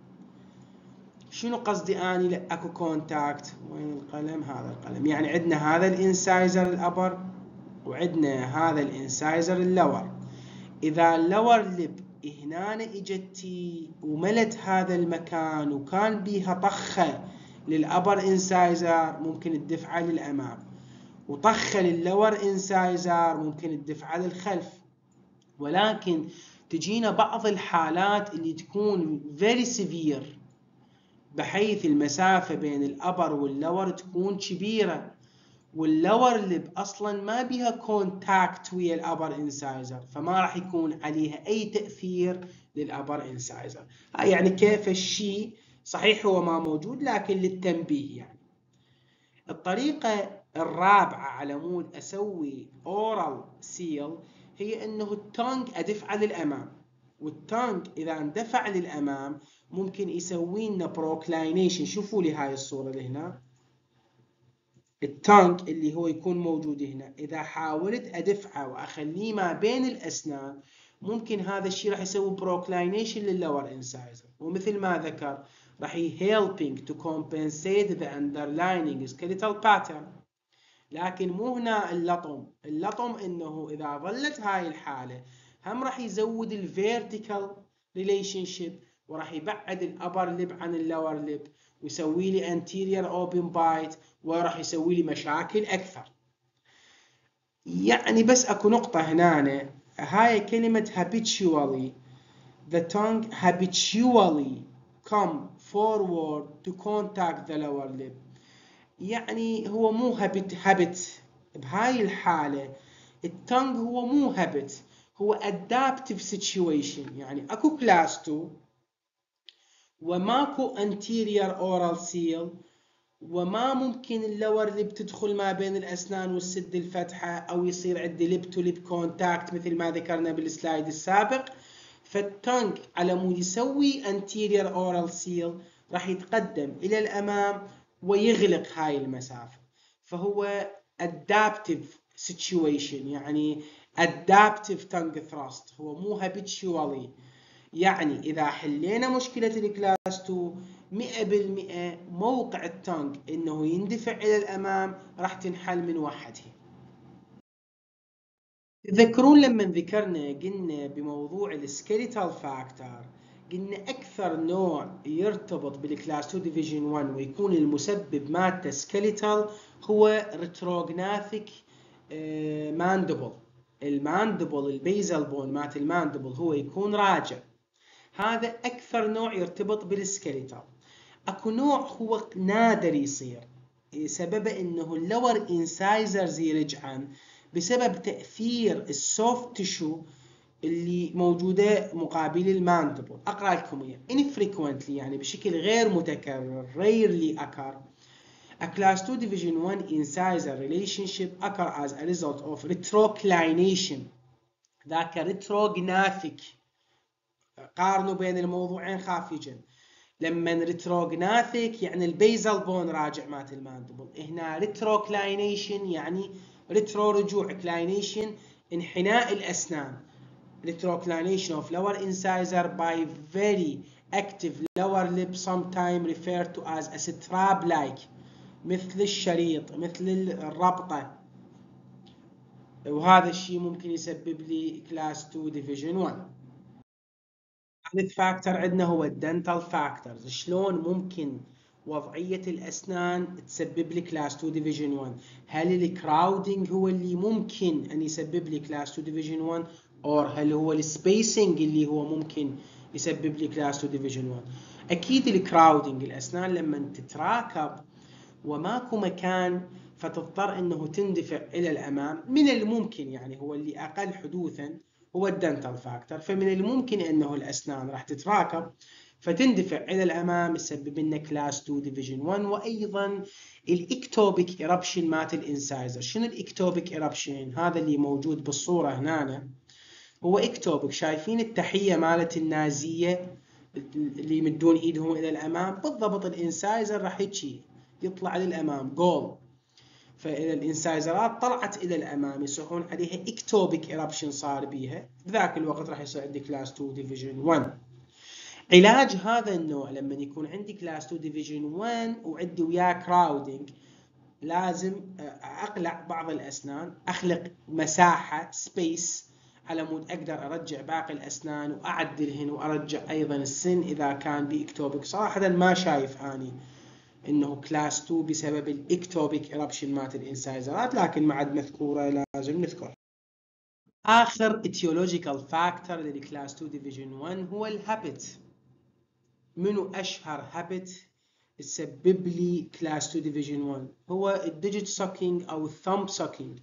شنو قصدي اني؟ لا اكو كونتاكت. وين القلم؟ هذا القلم. يعني عندنا هذا الانسايزر الأبر وعندنا هذا الانسايزر اللور. إذا اللور لب هنا اجتي وملت هذا المكان وكان بيها طخة للأبر انسايزر ممكن الدفعة للأمام، وطخة لللور انسايزر ممكن الدفعة للخلف. ولكن تجينا بعض الحالات اللي تكون very severe بحيث المسافة بين الأبر واللور تكون كبيرة، واللور لب أصلا ما بيها كونتاكت ويا الأبر انسايزر، فما راح يكون عليها أي تأثير للأبر انسايزر. هاي يعني كيف الشيء صحيح هو ما موجود لكن للتنبيه. يعني الطريقة الرابعة على مود أسوي أورال سيل هي أنه التونج أدفع للأمام، والتونج إذا اندفع للأمام ممكن يسوي لنا بروكلاينيشن. شوفوا لي هاي الصورة اللي هنا، التونج اللي هو يكون موجود هنا إذا حاولت أدفعه وأخليه ما بين الأسنان ممكن هذا الشيء راح يسوي بروكلاينيشن لللور انسايزر، ومثل ما ذكر راح ي helping to compensate the underlying skeletal pattern. لكن مو هنا اللطم. اللطم انه اذا ظلت هاي الحالة هم راح يزود ال vertical relationship وراح يبعد الابر لب عن اللور لب ويسوي لي anterior open bite وراح يسوي لي مشاكل اكثر. يعني بس اكو نقطة هنا، هاي كلمة habitually. The tongue habitually come forward to contact the lower lip. يعني هو مو هابت هابت بهاي الحالة. التونج هو مو هابت، هو adaptive situation. يعني اكو كلاس تو وماكو anterior oral seal وما ممكن اللور لب تدخل ما بين الأسنان والسد الفتحة أو يصير عندي لب تو لب كونتاكت مثل ما ذكرنا بالسلايد السابق. فالتونج على مود يسوي anterior oral seal راح يتقدم إلى الأمام ويغلق هاي المسافة. فهو adaptive situation، يعني adaptive tongue thrust، هو مو habitually. يعني إذا حلينا مشكلة الكلاس اثنين مئة بالمئة موقع التونج إنه يندفع إلى الأمام راح تنحل من وحدها. تذكرون لما ذكرنا قلنا بموضوع السكيليتال فاكتور، قلنا أكثر نوع يرتبط بالكلاس اثنين ديفيجن واحد ويكون المسبب مالته سكيليتال هو ريتروغناثيك ماندبل. الماندبل البيزل بون مالت الماندبل هو يكون راجع، هذا أكثر نوع يرتبط بالسكيليتال. أكو نوع هو نادر يصير سببه إنه اللور انسايزرز يرجعن بسبب تأثير السوفت تيشو اللي موجودة مقابل الماندبل. أقرأ لكم إياه. infrequently يعني بشكل غير متكرر rarely occur a class two division one incisor relationship occur as a result of retroclination. ذاك retrognathic، قارنوا بين الموضوعين خافجا. لما ريتروغناثيك يعني البيزل بون راجع مات الماندبل، هنا ريتروكلاينيشن يعني ريترو رجوع، كلاينيشن انحناء الأسنان. retroclination of lower incisor by very active lower lip sometimes referred to as a strap like، مثل الشريط مثل الربطة، وهذا الشيء ممكن يسبب لي كلاس اثنين ديفيجن واحد. ثالث فاكتور عندنا هو الدنتال فاكتورز. شلون ممكن وضعية الأسنان تسبب لي كلاس اثنين ديفيجن واحد؟ هل الكراودنج هو اللي ممكن أن يسبب لي كلاس اثنين ديفيجن واحد، أو هل هو السبيسنج اللي هو ممكن يسبب لي كلاس اثنين ديفيجن واحد؟ أكيد الكراودنج، الأسنان لما تتراكب وماكو مكان فتضطر أنه تندفع إلى الأمام، من الممكن يعني هو اللي أقل حدوثا هو الدنتال فاكتور. فمن الممكن أنه الأسنان راح تتراكب فتندفع إلى الأمام يسبب لنا كلاس اثنين ديفيجن واحد. وأيضا الإكتوبيك إيربشن مات الإنسايزر. شنو الإكتوبيك إيربشن؟ هذا اللي موجود بالصورة هنا هو إكتوبيك. شايفين التحية مالت النازية اللي يمدون إيدهم إلى الأمام؟ بالضبط الإنسايزر راح يجي يطلع للأمام جول. فإذا الانسايزرات طلعت إلى الأمام يصيحون عليها إكتوبيك إيربشن صار بيها، بذاك الوقت راح يصير عندي كلاس اثنين ديفيجن واحد. علاج هذا النوع لما يكون عندي كلاس اثنين ديفيجن واحد وعندي وياه كراودنج، لازم أقلع بعض الأسنان، أخلق مساحة سبيس على مود أقدر أرجع باقي الأسنان وأعدلهن وأرجع أيضا السن إذا كان بإكتوبيك. صراحة ما شايف أني إنه كلاس اثنين بسبب الإكتوبيك إيربشن مات الإنسايزرات، لكن ما عاد مذكورة لازم نذكر. آخر etiological factor للكلاس اثنين ديفيجن واحد هو الهابت. منو أشهر هابت تسبب لي كلاس اثنين ديفيجن واحد؟ هو الديجيت سوكينج أو الثumb سوكينج.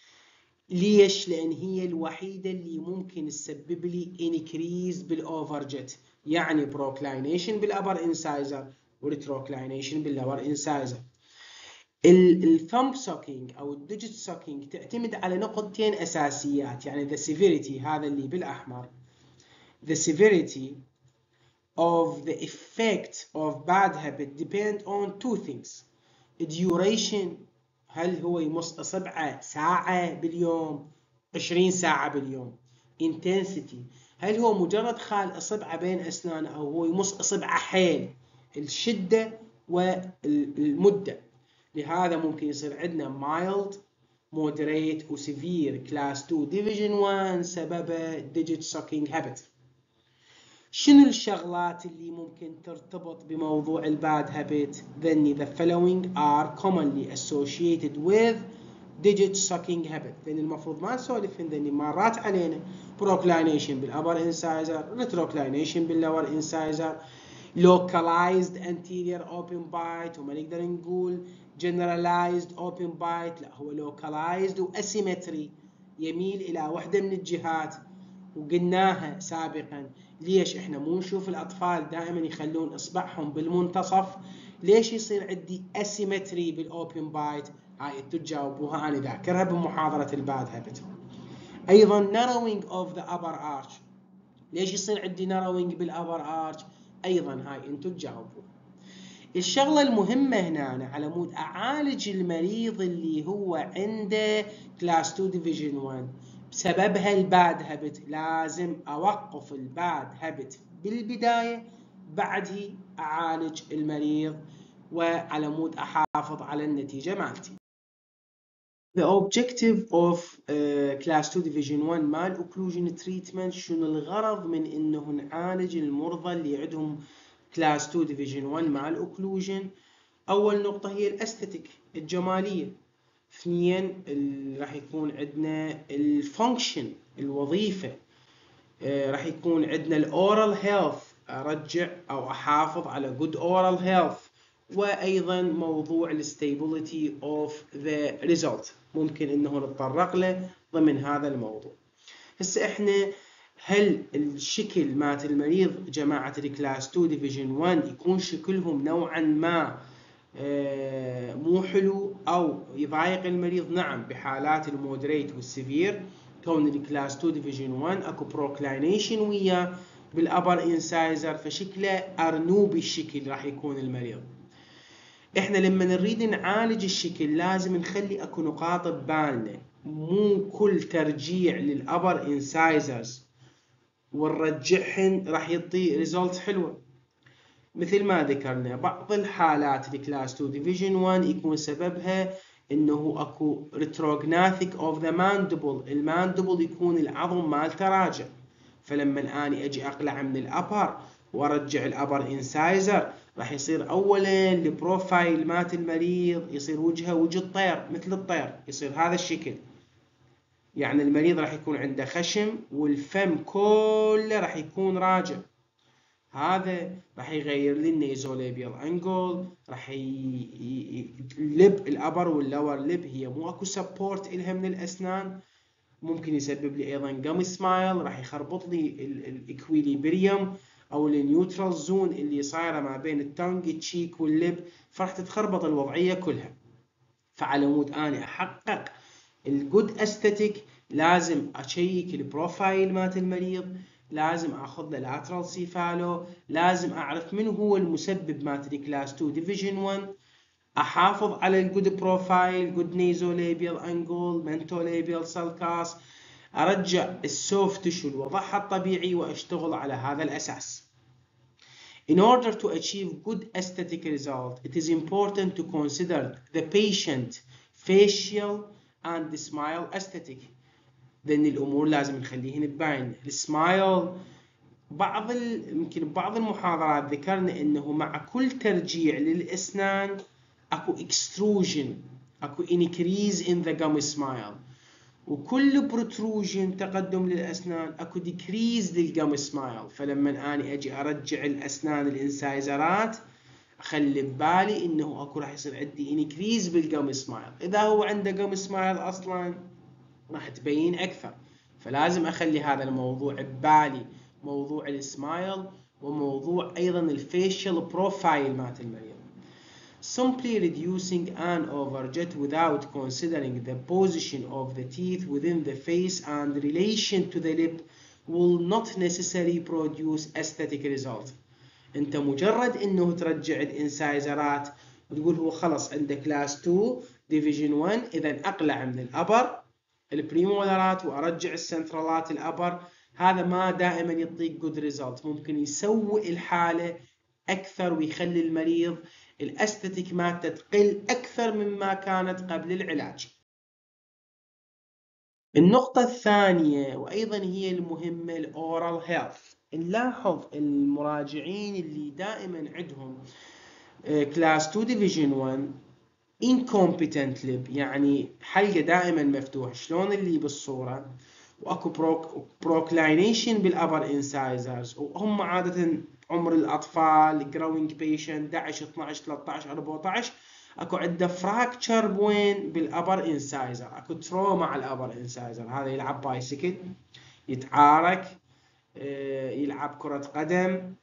ليش؟ لأن هي الوحيدة اللي ممكن تسبب لي increase بالأوفرجت، يعني بروكلاينيشن بالأبر إنسايزر وريتروكلاينيشن باللور إنسايزر. الثumb سوكينج أو الديجيت سوكينج تعتمد على نقطتين أساسيات، يعني the severity هذا اللي بالأحمر، the severity of the effect of bad habit depend on two things. duration، هل هو يمص إصبعه ساعة باليوم عشرين ساعة باليوم. intensity، هل هو مجرد خال إصبعه بين أسنانه أو هو يمص إصبعه حيل، الشدة والمدة. لهذا ممكن يصير عندنا mild moderate و severe class اثنين division واحد سببه digit sucking habit. شنو الشغلات اللي ممكن ترتبط بموضوع الباد هابت؟ then the following are commonly associated with digit sucking habit. لأن المفروض ما نسولف لأن مرات علينا proclination بالأبر incisor، retroclination باللور incisor، localized anterior open bite، وما نقدر نقول generalized open bite، لا هو localized و asymmetry، يميل إلى واحدة من الجهات. وقلناها سابقا ليش احنا مو نشوف الأطفال دائما يخلون إصبعهم بالمنتصف، ليش يصير عندي asymmetry بالاوبن بايت؟ هاي انتم تجاوبوها، انا ذاكرها بمحاضرة الباد هابت. ايضا narrowing of the upper arch، ليش يصير عندي narrowing بالupper arch؟ ايضا هاي انتم تجاوبوها. الشغلة المهمة هنا أنا على مود أعالج المريض اللي هو عنده كلاس تو ديفيجن واحد بسببها الباد هابت، لازم أوقف الباد هابت بالبداية، بعده أعالج المريض وعلى مود أحافظ على النتيجة مالتي. The objective of uh, class two division one malocclusion treatment، شنو الغرض من إنه نعالج المرضى اللي عندهم كلاس تو division one malocclusion؟ أول نقطة هي الأستيتيك الجمالية. اثنين راح يكون عندنا الفانكشن الوظيفة. اه راح يكون عندنا الأورال هيلث، أرجع أو أحافظ على good oral health. وأيضا موضوع الستابيليتي اوف ذا ريزلت ممكن إنه نتطرق له ضمن هذا الموضوع. هسه إحنا هل الشكل مات المريض جماعة الكلاس تو ديفيجن واحد يكون شكلهم نوعا ما مو حلو او يضايق المريض؟ نعم، بحالات المودريت والسيفير كون الكلاس تو ديفيجن واحد اكو بروكلاينيشن وياه بالابر انسايزر، فشكله ارنوبي الشكل راح يكون المريض. احنا لما نريد نعالج الشكل لازم نخلي اكو نقاط ببالنا، مو كل ترجيع للابر انسايزرز ونرجعهن راح يعطي ريزولت حلوه. مثل ما ذكرنا بعض الحالات الكلاس تو ديفيجن واحد يكون سببها انه اكو ريتروغناثيك اوف ذا ماندبل، الماندبل يكون العظم مالته راجع، فلما اني اجي اقلع من الابر وارجع الابر انسايزر راح يصير اولا البروفايل مات المريض يصير وجهه وجه الطير، مثل الطير يصير هذا الشكل، يعني المريض راح يكون عنده خشم والفم كله راح يكون راجع. هذا راح يغير لي النيزوليبيال انجل، راح اللب الابر واللور لب هي مو اكو سبورت الها من الاسنان، ممكن يسبب لي ايضا جم سمايل، راح يخربط لي الاكويليبريم او النيوترال زون اللي صايره ما بين التونج تشيك واللب، فراح تتخربط الوضعيه كلها. فعلى مود اني احقق الجود استاتيك لازم اشيك البروفايل مات المريض، لازم اخذ له لاترال سيفالو، لازم اعرف من هو المسبب مات الكلاس تو ديفيجن واحد، احافظ على الجود بروفايل، جود نيزوليبيال انجل، منتوليبيال سالكاس، ارجع السوفت تشو لوضعها الطبيعي واشتغل على هذا الاساس. In order to achieve good aesthetic result, it is important to consider the patient facial and the smile aesthetic. لأن الأمور لازم نخليهن تباين. السمايل بعض يمكن بعض المحاضرات ذكرنا إنه مع كل ترجيع للأسنان أكو extrusion، أكو increase in the gum smile، وكل protrusion تقدم للأسنان أكو decrease للgum smile. فلما أنا أجي أرجع الأسنان الانسايزرات أخلي ببالي إنه أكو راح يصير عندي increase بالgum smile، إذا هو عنده gum smile أصلاً راح تبين أكثر، فلازم أخلي هذا الموضوع ببالي، موضوع السمايل وموضوع أيضا الفيشل بروفايل مات المريض. Simply reducing an overjet without considering the position of the teeth within the face and relation to the lip will not necessarily produce aesthetic result. أنت مجرد إنه ترجع الانسايزرات وتقول هو خلص عنده كلاس تو ديفيجن واحد، إذا أقلع من الأبر البريمولارات وارجع السنترالات الابر، هذا ما دائما يعطيك جود ريزلت، ممكن يسوء الحاله اكثر ويخلي المريض الاستاتيك مالته تقل اكثر مما كانت قبل العلاج. النقطه الثانيه وايضا هي المهمه الاورال هيلث. نلاحظ المراجعين اللي دائما عندهم كلاس تو ديفيجن واحد incompetent lip، يعني حلقة دائما مفتوح شلون اللي بالصورة، واكو بروكلاينيشن بالابر انسايزرز، وهم عادة عمر الاطفال growing patient احد عشر اثنعش ثلاثطعش أربعطعش، اكو عنده فراكتشر بوين بالابر انسايزر، اكو تروما على الابر انسايزر، هذا يلعب بايسكل، يتعارك، يلعب كرة قدم،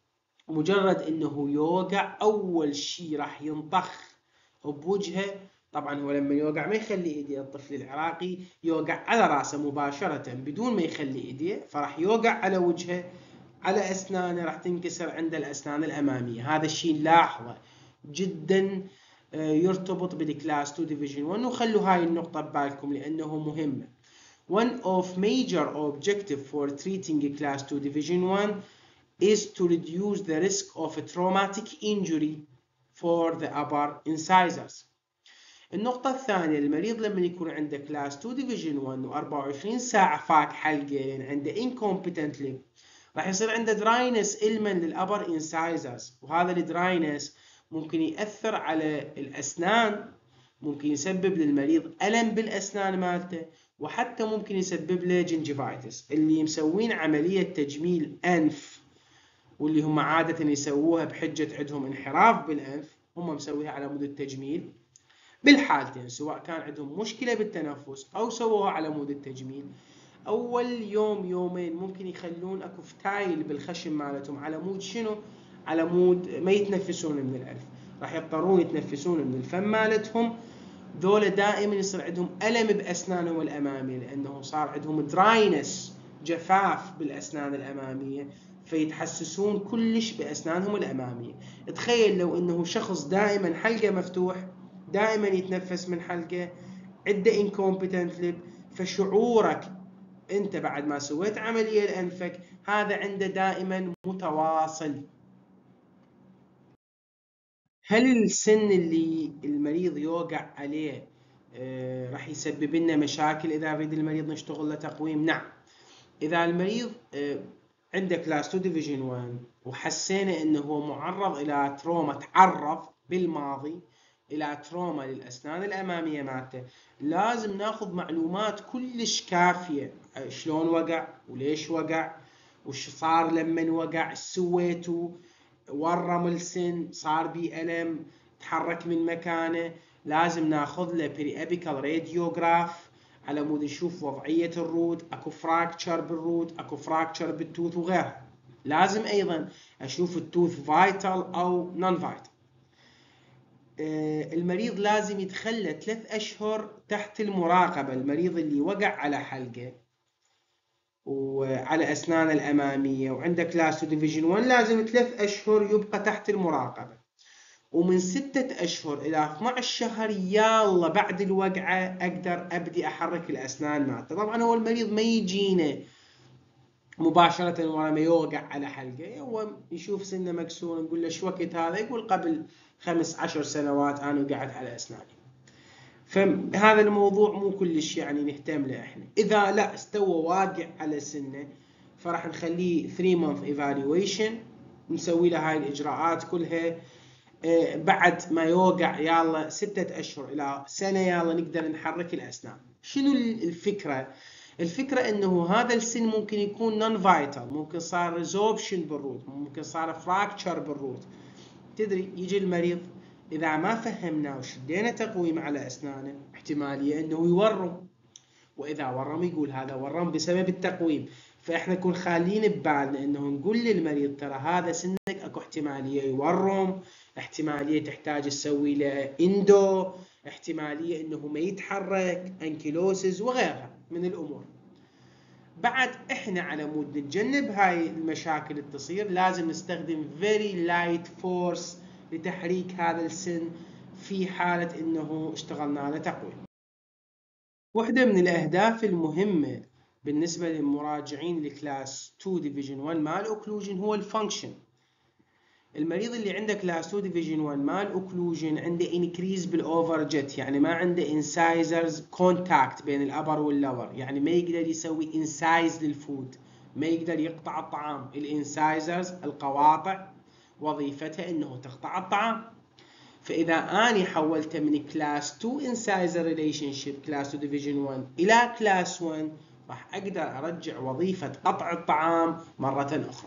مجرد انه يوقع اول شيء راح ينطخ بوجهه. طبعا هو لما يوقع ما يخلي ايديه، الطفل العراقي يوقع على راسه مباشرة بدون ما يخلي ايديه، فراح يوقع على وجهه، على اسنانه راح تنكسر عند الاسنان الامامية. هذا الشيء نلاحظه جدا يرتبط بالكلاس اثنين ديفيجن واحد، وخلوا هاي النقطة ببالكم لانه مهمة. One of major objective for treating class two division one is to reduce the risk of a traumatic injury for the upper incisors. النقطة الثانية، المريض لما يكون عنده كلاس اثنين ديفيجن واحد وأربعة وعشرين ساعة فاك حلقين، عنده incompetent lip، راح يصير عنده دراينس إلما للأبر انسايزرز، وهذا الدراينس ممكن يأثر على الأسنان، ممكن يسبب للمريض ألم بالأسنان مالته، وحتى ممكن يسبب له جنجيفايتس. اللي مسوين عملية تجميل أنف واللي هم عادة يسووها بحجة عندهم انحراف بالأنف، هم مسويها على مود التجميل بالحالتين، سواء كان عندهم مشكلة بالتنفس أو سووها على مود التجميل. أول يوم يومين ممكن يخلون أكو فتايل بالخشم مالتهم على مود شنو؟ على مود ما يتنفسون من الأنف، راح يضطرون يتنفسون من الفم مالتهم. ذولا دائما يصير عندهم ألم بأسنانهم الأمامية لأنه صار عندهم دراينس، جفاف بالأسنان الأمامية، فيتحسسون كلش بأسنانهم الأمامية. تخيل لو أنه شخص دائما حلقه مفتوح، دائما يتنفس من حلقه، عنده incompetent lip، فشعورك أنت بعد ما سويت عملية لأنفك هذا عنده دائما متواصل. هل السن اللي المريض يوقع عليه آه راح يسبب لنا مشاكل إذا نريد المريض نشتغل له تقويم؟ نعم. إذا المريض آه عنده كلاس اثنين ديفيجن واحد وحسينا إنه هو معرض إلى تروما، تعرض بالماضي إلى تروما للأسنان الأمامية مالته، لازم ناخذ معلومات كلش كافية، شلون وقع وليش وقع وش صار لما وقع، ايش سويتوا، ورم السن، صار بيه ألم، تحرك من مكانه. لازم ناخذ له بري ابيكال راديوغراف على مود نشوف وضعية الروت، اكو فراكتشر بالروت، اكو فراكتشر بالتوث وغيرها. لازم ايضا اشوف التوث فايتال او نون فايتال. المريض لازم يتخلى ثلاث اشهر تحت المراقبة. المريض اللي وقع على حلقه وعلى أسنان الأمامية وعنده كلاس اثنين ديفيجن واحد لازم ثلاث أشهر يبقى تحت المراقبة، ومن ستة أشهر إلى اثني عشر شهر يلا بعد الوقعة أقدر أبدي أحرك الأسنان مالته. طبعا هو المريض ما يجينا مباشرة ورا ما يوقع على حلقه، هو يشوف سنه مكسور نقول له شو وقت هذا، يقول قبل خمس عشر سنوات أنا وقعت على أسناني. فهذا الموضوع مو كلش يعني نهتم له احنا. اذا لا استوى واقع على سنه فراح نخليه ثلاثة month evaluation، نسوي له هاي الاجراءات كلها. آه بعد ما يوقع يلا ستة اشهر الى سنه يلا نقدر نحرك الاسنان. شنو الفكره؟ الفكره انه هذا السن ممكن يكون نون فايتال، ممكن صار ريزوربشن بالروت، ممكن صار فراكتشر بالروت. تدري يجي المريض إذا ما فهمناه وشدينا تقويم على أسنانه احتمالية أنه يورم، وإذا ورم يقول هذا ورم بسبب التقويم. فإحنا نكون خالين ببالنا أنه نقول للمريض ترى هذا سنك أكو احتمالية يورم، احتمالية تحتاج تسوي له إندو، احتمالية أنه ما يتحرك، أنكيلوسيس وغيرها من الأمور. بعد إحنا على مود نتجنب هاي المشاكل اللي تصير لازم نستخدم very light force لتحريك هذا السن في حالة إنه اشتغلنا على تقويم. واحدة من الأهداف المهمة بالنسبة للمراجعين لكلاس اثنين ديفيجن واحد مال اوكلوجن هو الفانكشن. المريض اللي عنده كلاس اثنين ديفيجن واحد مال اوكلوجن عنده انكريز بالاوفر جت، يعني ما عنده انسايزرز كونتاكت بين الابر واللور، يعني ما يقدر يسوي انسايز للفود، ما يقدر يقطع الطعام. الانسايزرز القواطع وظيفتها انه تقطع الطعام. فاذا اني حولته من كلاس اثنين انسايزر ريليشن شيب كلاس اثنين ديفيجن واحد الى كلاس واحد راح اقدر ارجع وظيفة قطع الطعام مرة اخرى.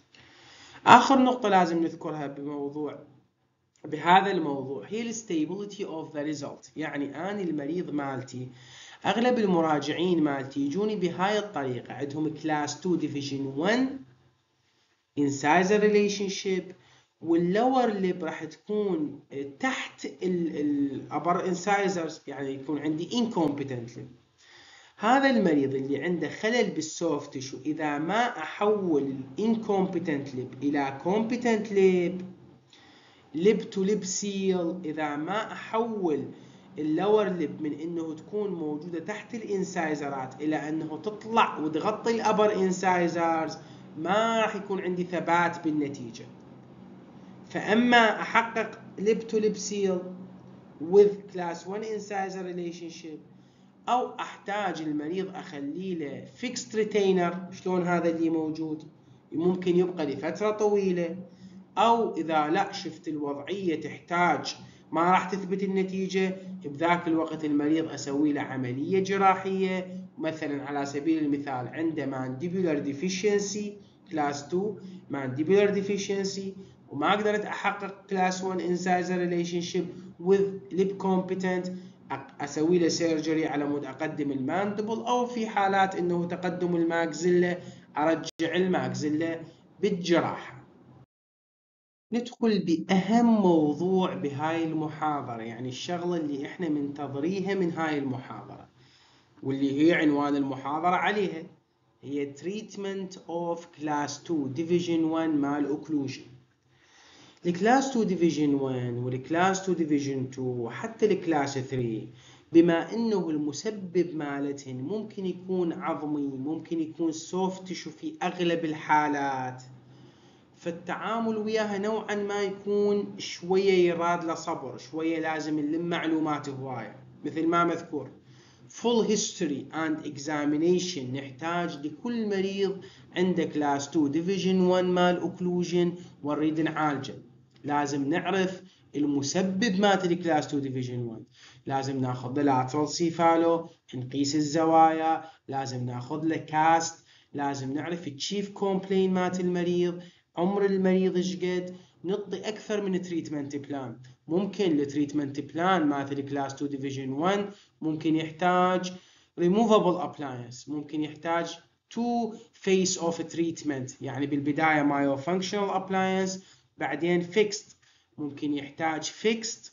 آخر نقطة لازم نذكرها بموضوع بهذا الموضوع هي الستابيليتي اوف ذا ريزلت. يعني أنا المريض مالتي أغلب المراجعين مالتي يجوني بهاي الطريقة، عندهم كلاس اثنين ديفيجن واحد incisor relationship، واللور lip راح تكون تحت ال upper incisors، يعني يكون عندي incompetent lip. هذا المريض اللي عنده خلل بالسوفت تيشو إذا ما أحول incompetent lip إلى competent lip، lip to lip seal، إذا ما أحول اللور لب من انه تكون موجودة تحت الانسايزرات الى انه تطلع وتغطي الابر انسايزرز، ما راح يكون عندي ثبات بالنتيجة. فاما احقق lip to lip seal with class one incisor relationship، او احتاج المريض اخلي له fixed retainer، شلون هذا اللي موجود ممكن يبقى لفترة طويلة، او اذا لا شفت الوضعية تحتاج ما راح تثبت النتيجة، بذاك الوقت المريض اسوي له عملية جراحية. مثلا على سبيل المثال عنده mandibular deficiency class two mandibular deficiency وما قدرت احقق class one incisor relationship with lip competent، اسوي له سيرجري على مود اقدم الماندبل، او في حالات انه تقدم الماكزيلا ارجع الماكزيلا بالجراحة. ندخل بأهم موضوع بهاي المحاضرة، يعني الشغلة اللي احنا منتظريها من هاي المحاضرة واللي هي عنوان المحاضرة عليها، هي Treatment of Class two Division one Malocclusion. الكلاس two Division one والكلاس two Division two وحتى الكلاس three، بما انه المسبب مالتهن ممكن يكون عظمي، ممكن يكون soft tissue في اغلب الحالات، فالتعامل وياها نوعا ما يكون شوية يراد له صبر، شوية لازم نلم معلومات هواية مثل ما مذكور full history and examination. نحتاج لكل مريض عنده كلاس two division one malocclusion ونريد نعالجه، لازم نعرف المسبب مالت الكلاس two division one، لازم ناخذ له lateral cephalo، نقيس الزوايا، لازم ناخذ له كاست، لازم نعرف التشيف كومبلين مالت المريض، عمر المريض ايش قد، نعطي اكثر من تريتمنت بلان. ممكن التريتمنت بلان مالت الكلاس two division one ممكن يحتاج removable appliance، ممكن يحتاج two phase of treatment، يعني بالبداية myofunctional appliance بعدين fixed، ممكن يحتاج fixed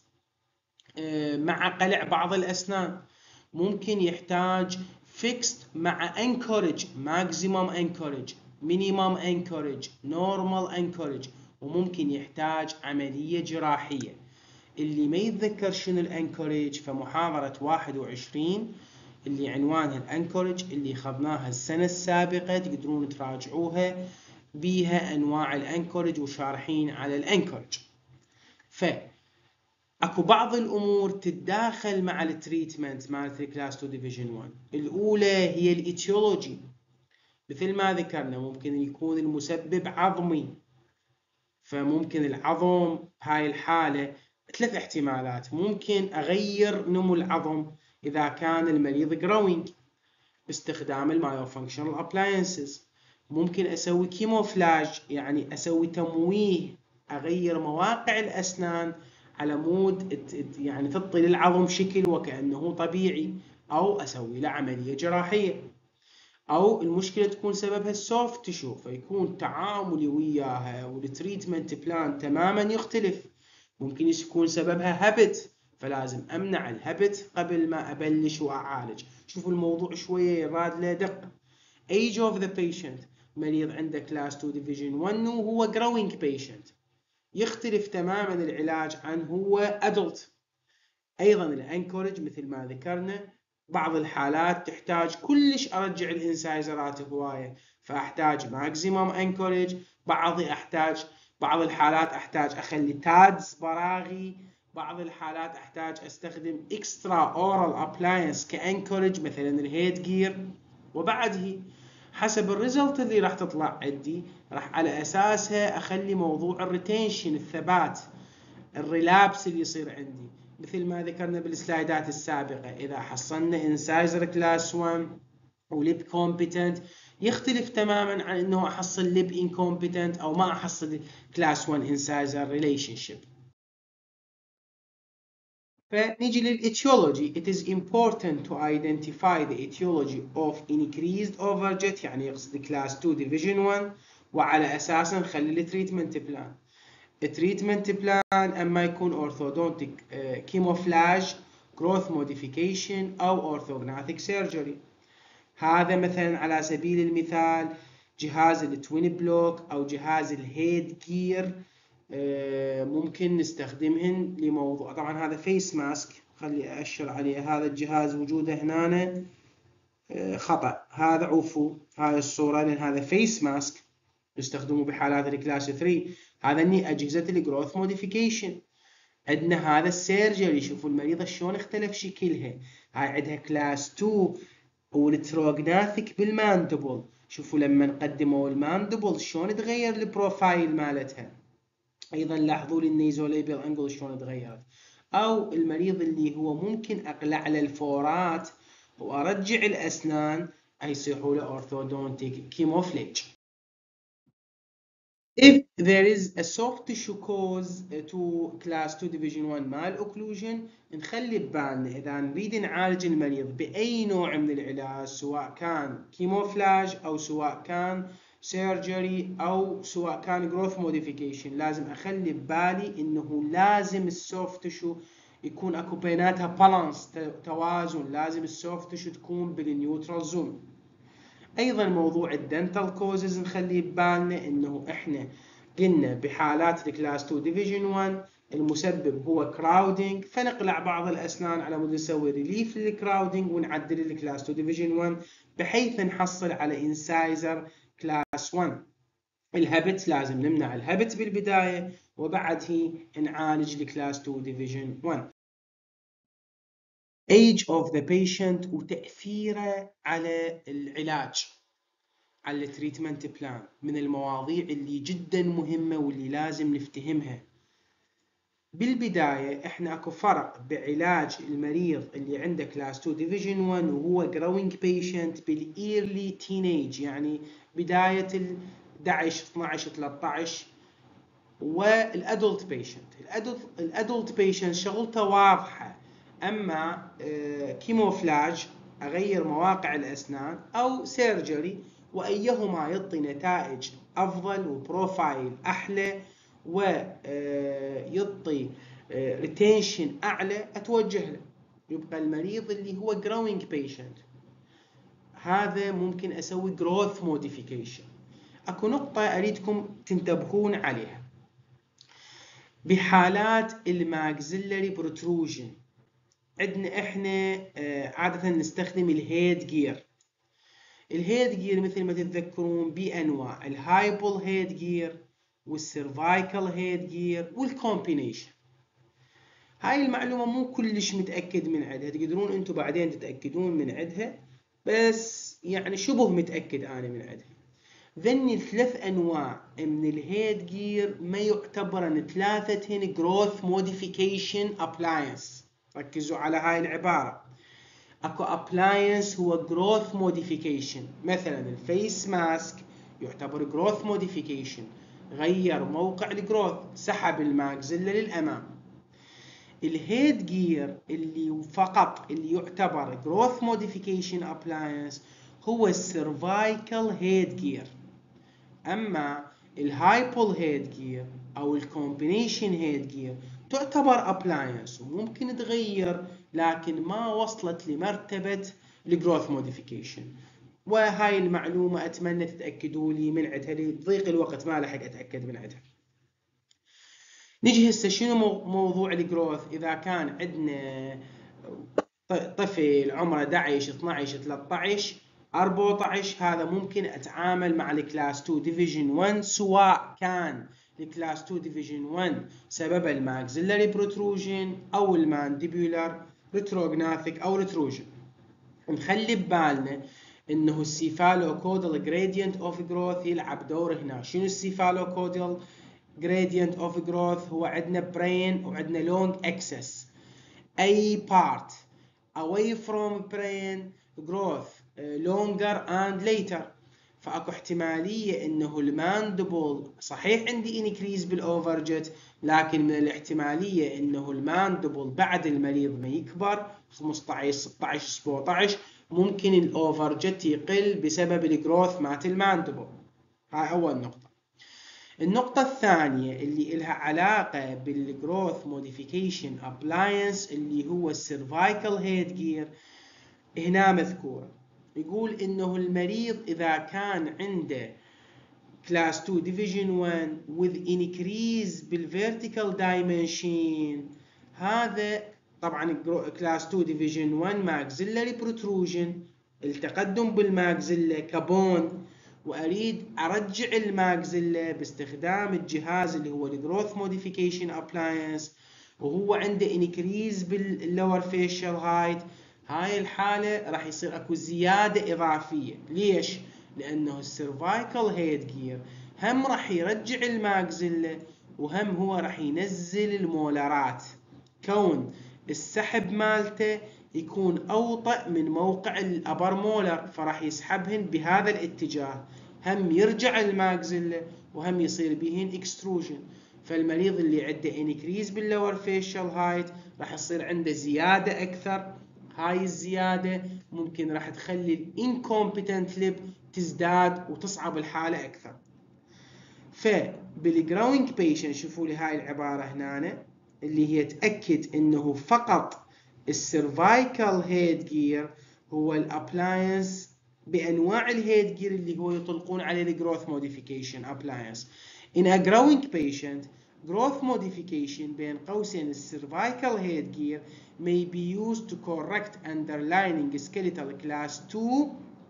مع قلع بعض الأسنان، ممكن يحتاج fixed مع encourage maximum encourage minimum encourage normal encourage، وممكن يحتاج عملية جراحية. اللي ما يتذكر شنو الانكوريج، فمحاضرة واحد وعشرين اللي عنوانها الانكوريج اللي خذناها السنة السابقة تقدرون تراجعوها، بيها انواع الانكوريج وشارحين على الانكوريج. ف اكو بعض الامور تتداخل مع التريتمنت مالت الكلاس two division one. الاولى هي الايتيولوجي، مثل ما ذكرنا ممكن يكون المسبب عظمي، فممكن العظم هاي الحالة ثلاث احتمالات، ممكن اغير نمو العظم اذا كان المريض growing باستخدام المايوفانكشنال ابلاينسز، ممكن اسوي كيموفلاج يعني اسوي تمويه، اغير مواقع الاسنان على مود يعني تعطي للعظم شكل وكأنه طبيعي، او اسوي له عملية جراحية، او المشكلة تكون سببها السوفت تيشو فيكون تعاملي وياها والتريتمنت بلان تماما يختلف، ممكن يكون سببها هابت فلازم امنع الهابت قبل ما ابلش واعالج. شوفوا الموضوع شوية يراد له دقة. age of the patient، مريض عنده كلاس two division one وهو growing patient يختلف تماما العلاج عن هو adult. ايضا الانكورج مثل ما ذكرنا بعض الحالات تحتاج كلش ارجع الانسايزرات هواية فاحتاج ماكسيموم انكورج، بعضي احتاج بعض الحالات احتاج اخلي تادز براغي، بعض الحالات احتاج استخدم اكسترا اورال ابلاينس كانكورج مثلا الهيد جير، وبعده حسب الريزلت اللي راح تطلع عندي راح على اساسها اخلي موضوع الريتينشن الثبات الريلابس اللي يصير عندي. مثل ما ذكرنا بالسلايدات السابقة إذا حصلنا انسايزر كلاس one وليب كومبتنت يختلف تماما عن انه احصل ليب انكومبتنت او ما احصل كلاس one انسايزر ريليشن شيب. فنيجي للإتيولوجي. It is important to identify the etiology of increased overjet يعني يقصد class two division one وعلى أساسه نخلي التريتمنت بلان. التريتمنت بلان اما يكون اورثودونتيك كيموفلاج، جروث موديفيكيشن او اورثوغناثيك سيرجري. هذا مثلا على سبيل المثال جهاز التوين بلوك او جهاز الهيد جير، ممكن نستخدمهن لموضوع. طبعا هذا فيس ماسك، خلي أشر عليه. هذا الجهاز وجوده هنا خطأ، هذا عفوا هاي الصورة، لأن هذا فيس ماسك نستخدمه بحالات الكلاس ثلاثة. هذا اني أجهزة الجروث موديفيكيشن. عندنا هذا السيرجري، شوفوا المريضة شلون اختلف شكلها. هاي عندها كلاس اثنين والتروغناثيك بالماندبل، شوفوا لما قدموا الماندبل شلون تغير البروفايل مالتها. ايضا لاحظوا لي النيزوليبيال انجل شلون تغيرت. او المريض اللي هو ممكن اقلع له الفورات وارجع الاسنان، يصيحوا له اورثودونتيك كيموفليج. If there is a soft tissue cause to class two division one malocclusion، نخلي ببالنا إذا نريد نعالج المريض بأي نوع من العلاج، سواء كان كيموفلاج أو سواء كان سيرجري أو سواء كان جروث موديفيكيشن، لازم أخلي ببالي إنه لازم السوفت تيشو يكون أكو بيناتها بالانس، توازن. لازم السوفت تيشو تكون بالنيوترال زون. ايضا موضوع الدنتال كوزز نخلي ببالنا انه احنا قلنا بحالات الكلاس اثنين ديفيجن واحد المسبب هو كراودنج، فنقلع بعض الاسنان على مود نسوي ريليف للكراودنج ونعدل الكلاس اثنين ديفيجن واحد بحيث نحصل على انسايزر كلاس واحد. الهبت لازم نمنع الهبت بالبدايه وبعده نعالج الكلاس اثنين ديفيجن واحد. age of the patient وتأثيره على العلاج، على التريتمنت بلان، من المواضيع اللي جدا مهمة واللي لازم نفتهمها. بالبداية احنا اكو فرق بعلاج المريض اللي عنده كلاس اثنين ديفيجن واحد وهو growing patient بالايرلي تينيج، يعني بداية ال احد عشر اثنا عشر ثلاثة عشر، والادولت بيشنت. الادولت الادولت بيشنت شغلته واضحة، اما كيموفلاج اغير مواقع الاسنان او سيرجري وايهما يعطي نتائج افضل وبروفايل احلى ويعطي ريتنشن اعلى اتوجه له. يبقى المريض اللي هو growing patient هذا ممكن اسوي growth modification. اكو نقطة اريدكم تنتبهون عليها. بحالات الماكسيلري بروتروجن عندنا احنا عادة نستخدم الهيد جير. الهيد جير مثل ما تتذكرون بانواع، الهايبل هيد جير والسيرفايكال هيد جير والكومبينيشن. هاي المعلومة مو كلش متأكد من عدها، تقدرون انتم بعدين تتأكدون من عدها، بس يعني شبه متأكد انا من عدها. ذني الثلاث انواع من الهيد جير ما يعتبرن ثلاثتهن جروث موديفيكيشن ابلاينس. ركزوا على هاي العبارة. اكو ابلاينس هو جروث موديفيكيشن، مثلا الفيس ماسك يعتبر جروث موديفيكيشن، غير موقع الجروث، سحب الماكسيلا للامام. الهيد جير اللي فقط اللي يعتبر جروث موديفيكيشن ابلاينس هو السيرفايكال هيد جير. اما الهايبل هيد جير او الكومبينيشن هيد جير تعتبر ابلاينس وممكن تغير، لكن ما وصلت لمرتبة الجروث موديفيكيشن. وهاي المعلومة اتمنى تتأكدوا لي من عدها، لضيق الوقت ما لحق اتأكد من عدها. نجي هسه شنو موضوع الجروث. اذا كان عندنا طفل عمره احد عشر اثنا عشر ثلاثة عشر أربعة عشر، هذا ممكن اتعامل مع الكلاس اثنين ديفيجن واحد، سواء كان الكلاس اثنين ديفيجن واحد سبب الماكسيلاري بروتروجن او المانديبولار ريتروغناثيك او ريتروجن. نخلي ببالنا انه السيفالوكودال جريدينت اوف جروث يلعب دور هنا. شنو السيفالوكودال gradient of growth؟ هو عندنا brain وعندنا long axis. أي part away from brain growth longer and later. فأكو احتمالية إنه الماندبل صحيح عندي increase بالأوفرجت، لكن من الاحتمالية إنه الماندبل بعد المريض ما يكبر خمسة عشر ستة عشر سبعة عشر ممكن الأوفرجت يقل بسبب الجروث مات الماندبل. هاي أول نقطة. النقطة الثانية اللي إلها علاقة بالجروث موديفيكيشن ابلاينس اللي هو السيرفايكال هيد جير، هنا مذكورة. يقول إنه المريض إذا كان عنده class two division one with increase بالvertical dimension، هذا طبعا class two division one maxillary protrusion، التقدم بالماكزيلا كبون، واريد ارجع الماكزيلا باستخدام الجهاز اللي هو الجروث موديفيكيشن ابلاينس، وهو عنده انكريز باللور فيشل هايت. هاي الحاله راح يصير اكو زياده اضافيه. ليش؟ لانه السيرفايكال هيد جير هم راح يرجع الماكزيلا، وهم هو راح ينزل المولارات، كون السحب مالته يكون أوطأ من موقع الأبر مولر، فراح يسحبهن بهذا الاتجاه، هم يرجع الماكزيلا وهم يصير بهن اكستروجن. فالمريض اللي عنده انكريز باللور فيشل هايت راح يصير عنده زيادة أكثر. هاي الزيادة ممكن راح تخلي الانكومبتنت ليب تزداد وتصعب الحالة أكثر. فبالجراوينج بيشنت شوفوا لي هاي العبارة هنا اللي هي تأكد انه فقط السيرفايكال هيد جير هو الابلاينس بانواع الهيد جير اللي هو يطلقون عليه الجروث موديفيكيشن ابلاينس. In a growing patient, growth modification بين قوسين السيرفايكال هيد جير may be used to correct underlying skeletal class two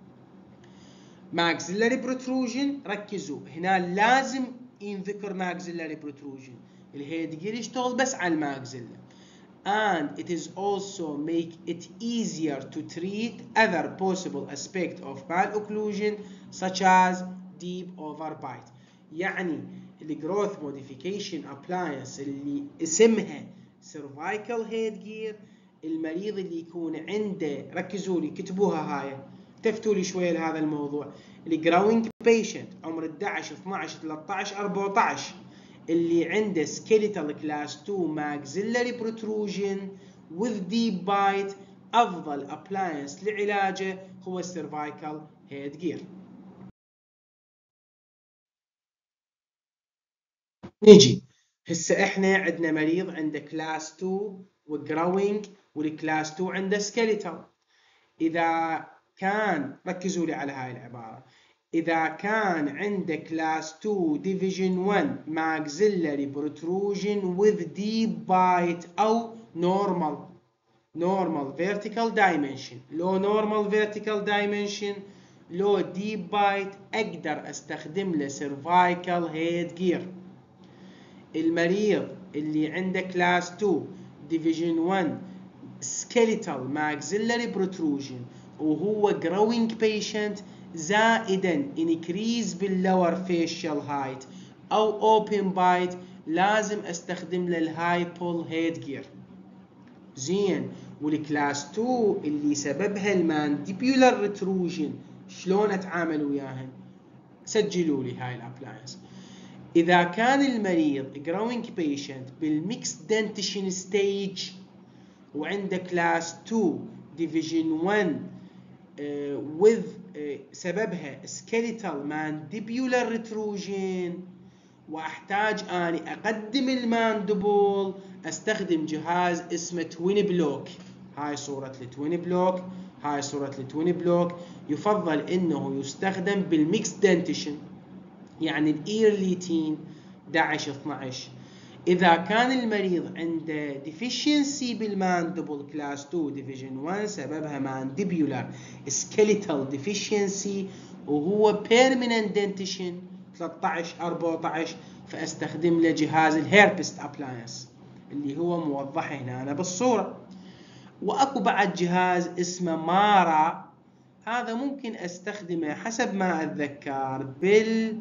maxillary protrusion. ركزوا هنا لازم ينذكر maxillary protrusion، الهيد جير يشتغل بس على الماكزيلا. And it is also make it easier to treat other possible aspect of malocclusion such as deep overbite. يعني الجروث موديفيكيشن ابلاينس اللي اسمها cervical head gear، المريض اللي يكون عنده، ركزوا لي كتبوها هاي، تفتوا لي شويه لهذا الموضوع. الجراوينج بيشنت عمر احد عشر اثني عشر ثلاثة عشر أربعة عشر اللي عنده skeletal class two maxillary protrusion with deep bite، افضل appliance لعلاجه هو cervical head gear. نيجي هسه احنا عندنا مريض عنده كلاس two وجراوينج، والكلاس two عنده سكيليتال. اذا كان، ركزوا لي على هاي العباره، اذا كان عنده كلاس two division one maxillary protrusion with deep bite او normal normal vertical dimension، لو normal vertical dimension لو deep bite اقدر استخدم له cervical head gear. المريض اللي عنده كلاس two division one skeletal maxillary protrusion وهو growing patient زائدا increase بالlower facial height او open bite، لازم استخدم له الهاي بول هيد جير. زين، والكلاس two اللي سببها المانديبيولار ريتروجن شلون اتعامل وياهن؟ سجلوا لي هاي الابلاينس. إذا كان المريض growing patient بالmixed dentition stage وعنده class two division one uh, with uh, سببها skeletal mandibular retrusion، وأحتاج أني أقدم الماندبل، أستخدم جهاز اسمه توين بلوك. هاي صورة التوين بلوك، هاي صورة التوين بلوك. يفضل إنه يستخدم بالmixed dentition، يعني الايرلي تين احد عشر اثني عشر. اذا كان المريض عنده deficiency بالماندبل كلاس two division one سببها mandibular skeletal deficiency وهو permanent dentition ثلاثة عشر أربعة عشر، فاستخدم له جهاز الهيربست ابلاينس اللي هو موضح هنا بالصورة. واكو بعد جهاز اسمه مارا، هذا ممكن استخدمه حسب ما اتذكر بال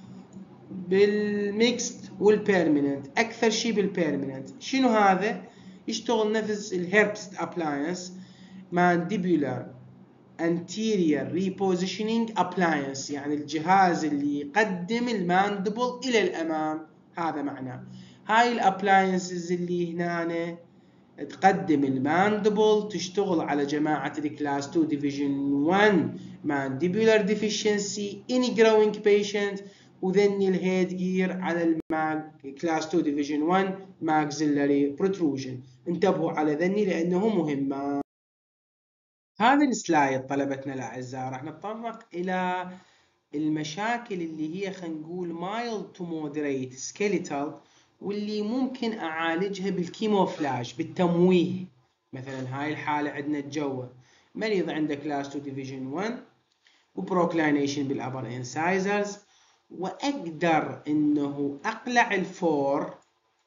بالميكست والبيرمننت، اكثر شيء بالبيرمننت. شنو هذا؟ يشتغل نفس الهيربست ابلاينس، مانديبولار anterior repositioning appliance، يعني الجهاز اللي يقدم الماندبل الى الامام، هذا معناه. هاي الابلاينسز اللي هنا تقدم الماندبل تشتغل على جماعة الكلاس two division one mandibular deficiency in growing patient وذني الهيد جير على الماج كلاس تو ديفيجن واحد ماكسيلري بروتروجن. انتبهوا على ذني لأنه مهمة. هذا السلايد طلبتنا الأعزاء راح نتطرق إلى المشاكل اللي هي خلينا نقول mild to moderate skeletal واللي ممكن أعالجها بالكيموفلاج بالتمويه. مثلا هاي الحالة عندنا الجوة مريض عنده كلاس تو ديفيجن واحد وبروكلاينيشن بالأبر انسايزرز، وأقدر إنه أقلع الفور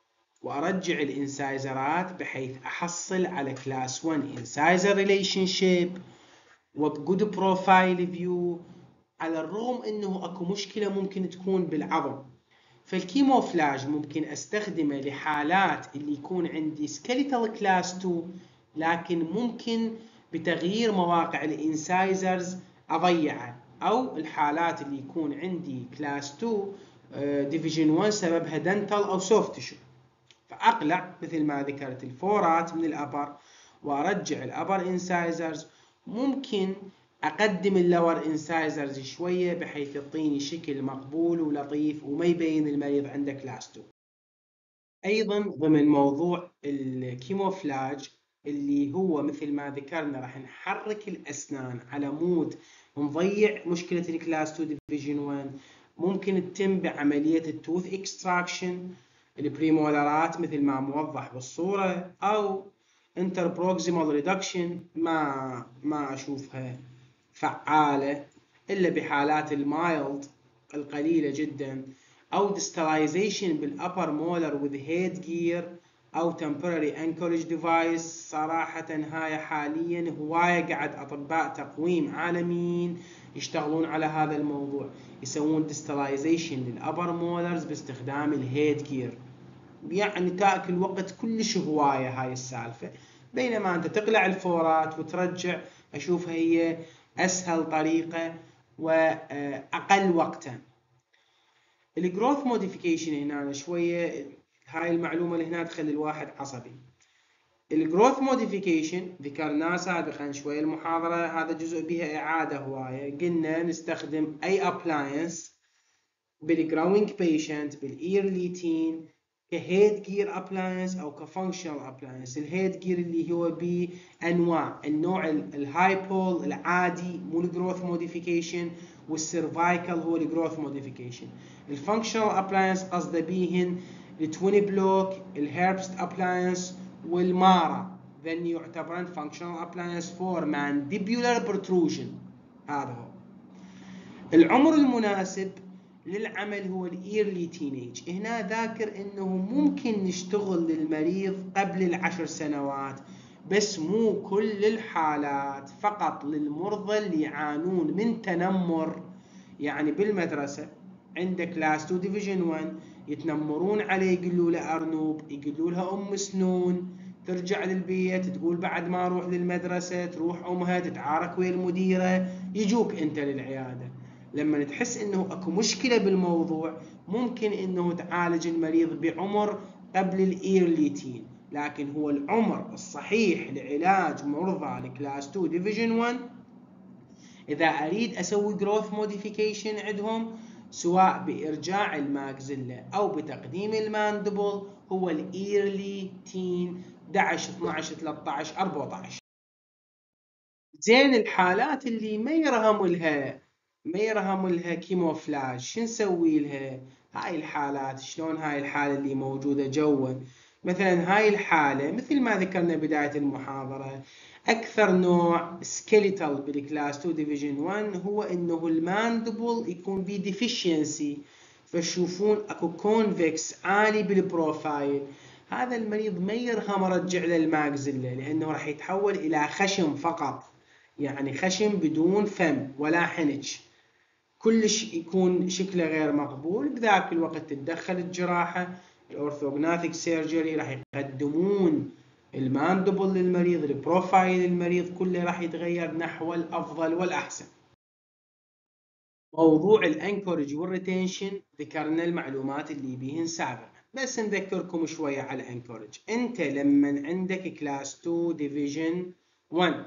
وأرجع الانسايزرات بحيث أحصل على كلاس واحد انسايزر ريليشن شيب وبجود بروفايل فيو، على الرغم إنه أكو مشكلة ممكن تكون بالعظم. فالكيموفلاج ممكن أستخدمه لحالات اللي يكون عندي سكيليتال كلاس اثنين، لكن ممكن بتغيير مواقع الانسايزرز أضيعه، أو الحالات اللي يكون عندي كلاس اثنين ديفيجن واحد سببها دنتال أو سوفت تيشو، فأقلع مثل ما ذكرت الفورات من الأبر وأرجع الأبر انسايزرز. ممكن أقدم اللور انسايزرز شوية بحيث يعطيني شكل مقبول ولطيف وما يبين المريض عنده كلاس اثنين. أيضا ضمن موضوع الكيموفلاج اللي هو مثل ما ذكرنا راح نحرك الأسنان على مود نضيع مشكلة الكلاس اثنين ديفيجن واحد. ممكن تتم بعملية التوث اكستراكشن البريمولارات مثل ما موضح بالصورة، أو انتربروكسيمال ريدكشن ما ما أشوفها فعالة إلا بحالات المايلد القليلة جدا، أو ديستلايزيشن بالأبر مولر with head gear أو temporary anchorage device. صراحة هاي حاليا هواية قاعد أطباء تقويم عالميين يشتغلون على هذا الموضوع، يسوون ديستلايزيشن للأبر مولرز باستخدام الهيد جير. يعني تاكل وقت كلش هواية هاي السالفة، بينما أنت تقلع الفورات وترجع أشوفها هي أسهل طريقة وأقل وقتا. الجروث موديفيكيشن هنا شوية هاي المعلومة اللي هنا تخلي الواحد عصبي. الجروث موديفيكيشن ذكرناه سابقا شوية المحاضرة، هذا جزء بها إعادة هواية. قلنا نستخدم أي أبلاينس بالجروينج بيشنت بالإيرلي تين كهيد جير أبلاينس أو كفانكشنال أبلاينس. الهيد جير اللي هو بأنواع، النوع الهايبول العادي مو الجروث موديفيكيشن، والسيرفايكال هو الجروث موديفيكيشن. الفانكشنال أبلاينس قصده بيهن التويني بلوك الهيربست أبلاينس والمارا، ذن يعتبرن فانكشنال أبلاينس فور مانديبولار بروتروجن. هذا هو العمر المناسب للعمل هو الايرلي تينيج. هنا ذاكر انه ممكن نشتغل للمريض قبل العشر سنوات، بس مو كل الحالات، فقط للمرضى اللي يعانون من تنمر. يعني بالمدرسة عند كلاس اثنين ديفيجن واحد يتنمرون عليه، يقولوا له أرنوب، يقولوا لها أم سنون، ترجع للبيت تقول بعد ما أروح للمدرسة، تروح أمها تتعارك ويا المديرة، يجوك أنت للعيادة. لما تحس انه اكو مشكلة بالموضوع ممكن انه تعالج المريض بعمر قبل الايرلي تين، لكن هو العمر الصحيح لعلاج مرضى الكلاس اثنين ديفيجن واحد اذا اريد اسوي جروث موديفيكيشن عندهم سواء بارجاع الماكسيلا او بتقديم الماندبل هو الايرلي تين احد عشر اثنا عشر ثلاثة عشر أربعة عشر. زين الحالات اللي ما يرهم لها ما يرهم لها كيموفلاج شو نسوي لها؟ هاي الحالات شلون؟ هاي الحالة اللي موجودة جوا مثلا هاي الحالة مثل ما ذكرنا بداية المحاضرة، أكثر نوع سكيليتال بالكلاس اثنين ديفيجن واحد هو إنه الماندبل يكون بيه ديفيشنسي، فتشوفون أكو كونفكس عالي بالبروفايل. هذا المريض ما يرهم رجع له الماكسيلا لأنه راح يتحول إلى خشم فقط، يعني خشم بدون فم ولا حنج، كلش يكون شكله غير مقبول. بذاك الوقت تتدخل الجراحة الأورثوغناثيك سيرجري، راح يقدمون الماندبل للمريض، البروفايل للمريض كله راح يتغير نحو الأفضل والأحسن. موضوع الانكورج والريتنشن ذكرنا المعلومات اللي بيهن سابقا، بس نذكركم شوية على الانكورج. انت لما عندك كلاس اثنين ديفيجن واحد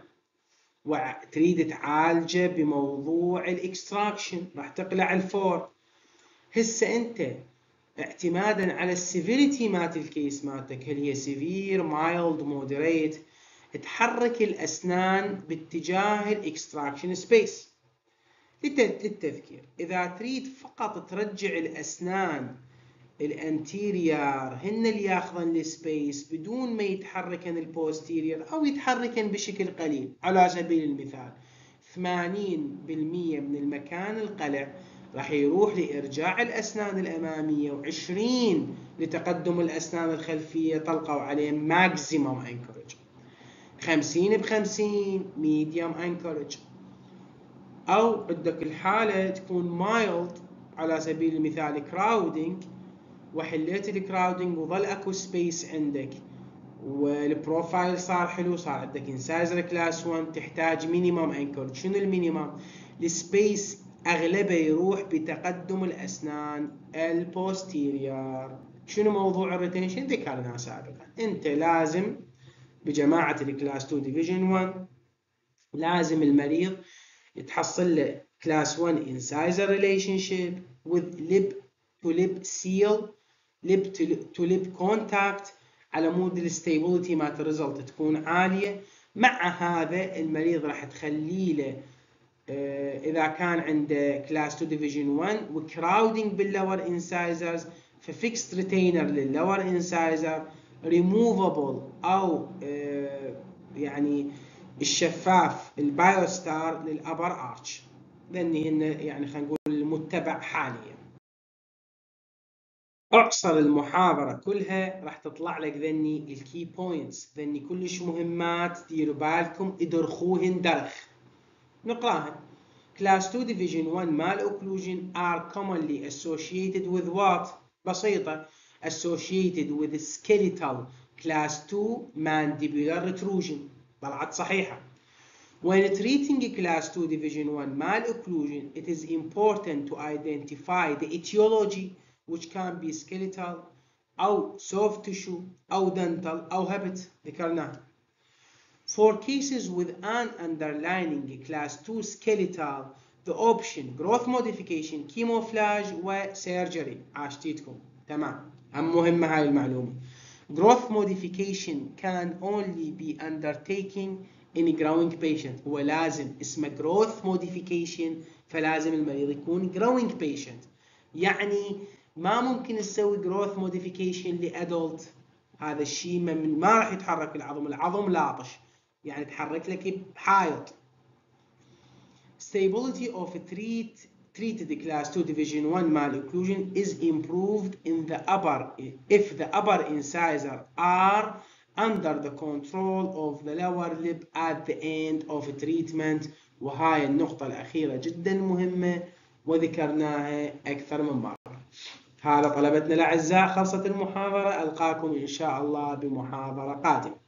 وتريد تعالجه بموضوع الاكستراكشن راح تقلع الفور، هسه انت اعتمادا على السيفيريتي مالت الكيس مالتك، هل هي سيفير مايلد مودريت، تحرك الاسنان باتجاه الاكستراكشن سبيس. للتذكير، اذا تريد فقط ترجع الاسنان الانتيريار هن اللي ياخذن السبيس بدون ما يتحركن البوستيريور او يتحركن بشكل قليل، على سبيل المثال ثمانين بالمئة من المكان القلع راح يروح لإرجاع الأسنان الأمامية وعشرين لتقدم الأسنان الخلفية، طلقوا عليه ماكسيموم انكورج. خمسين بخمسين ميديوم انكورج. أو عندك الحالة تكون مايلد على سبيل المثال كراودينج، وحليت الكراودينج وظل اكو سبيس عندك والبروفايل صار حلو، صار عندك انسايزر كلاس واحد، تحتاج مينيمم انكورج. شنو المينيمم؟ السبيس اغلبه يروح بتقدم الاسنان البوستيريور. شنو موضوع الريتنشن؟ ذكرناه سابقا. انت لازم بجماعه الكلاس اثنين ديفيجن واحد لازم المريض يتحصل له كلاس واحد انسايزر ريليشن شيب with lip to lip seal lip to lip contact على مود الستيبلتي مالت الريزلت تكون عاليه. مع هذا المريض راح تخلي له اه اذا كان عنده كلاس اثنين ديفيجن واحد وكراودينج باللور انسايزرز، ففيكست ريتينر لللور انسايزر، ريموفابل او اه يعني الشفاف البايوستار للابر ارش. ذني هن يعني خلينا نقول المتبع حاليا. اعصر المحاضرة كلها راح تطلع لك ذني الكي بوينتس، ذني كلش مهمات، ديروا بالكم ادرخوهن درخ. نقراهن. Class two Division one malocclusion are commonly associated with what؟ بسيطة. associated with skeletal Class two mandibular retrusion. طلعت صحيحة. When treating Class two Division one malocclusion, it is important to identify the etiology, which can be skeletal أو soft tissue أو dental أو habit. ذكرناه. For cases with an underlying Class two skeletal, the option growth modification, camouflage وسيرجري. عاشتيتكم تمام. هم مهمة هاي المعلومة. Growth modification can only be undertaken in a growing patient. هو لازم اسمه growth modification، فلازم المريض يكون growing patient. يعني ما ممكن تسوي growth modification لأدولت. هذا الشيء ما راح يتحرك العظم، العظم لاطش، يعني تحرك لك بحائط. Stability of treat, treated class two division one malocclusion is improved in the upper if the upper incisor are under the control of the lower lip at the end of treatment. وهاي النقطة الأخيرة جدا مهمة وذكرناها أكثر من مرة. هذا طلبتنا الأعزاء، خلصت المحاضرة. ألقاكم إن شاء الله بمحاضرة قادمة.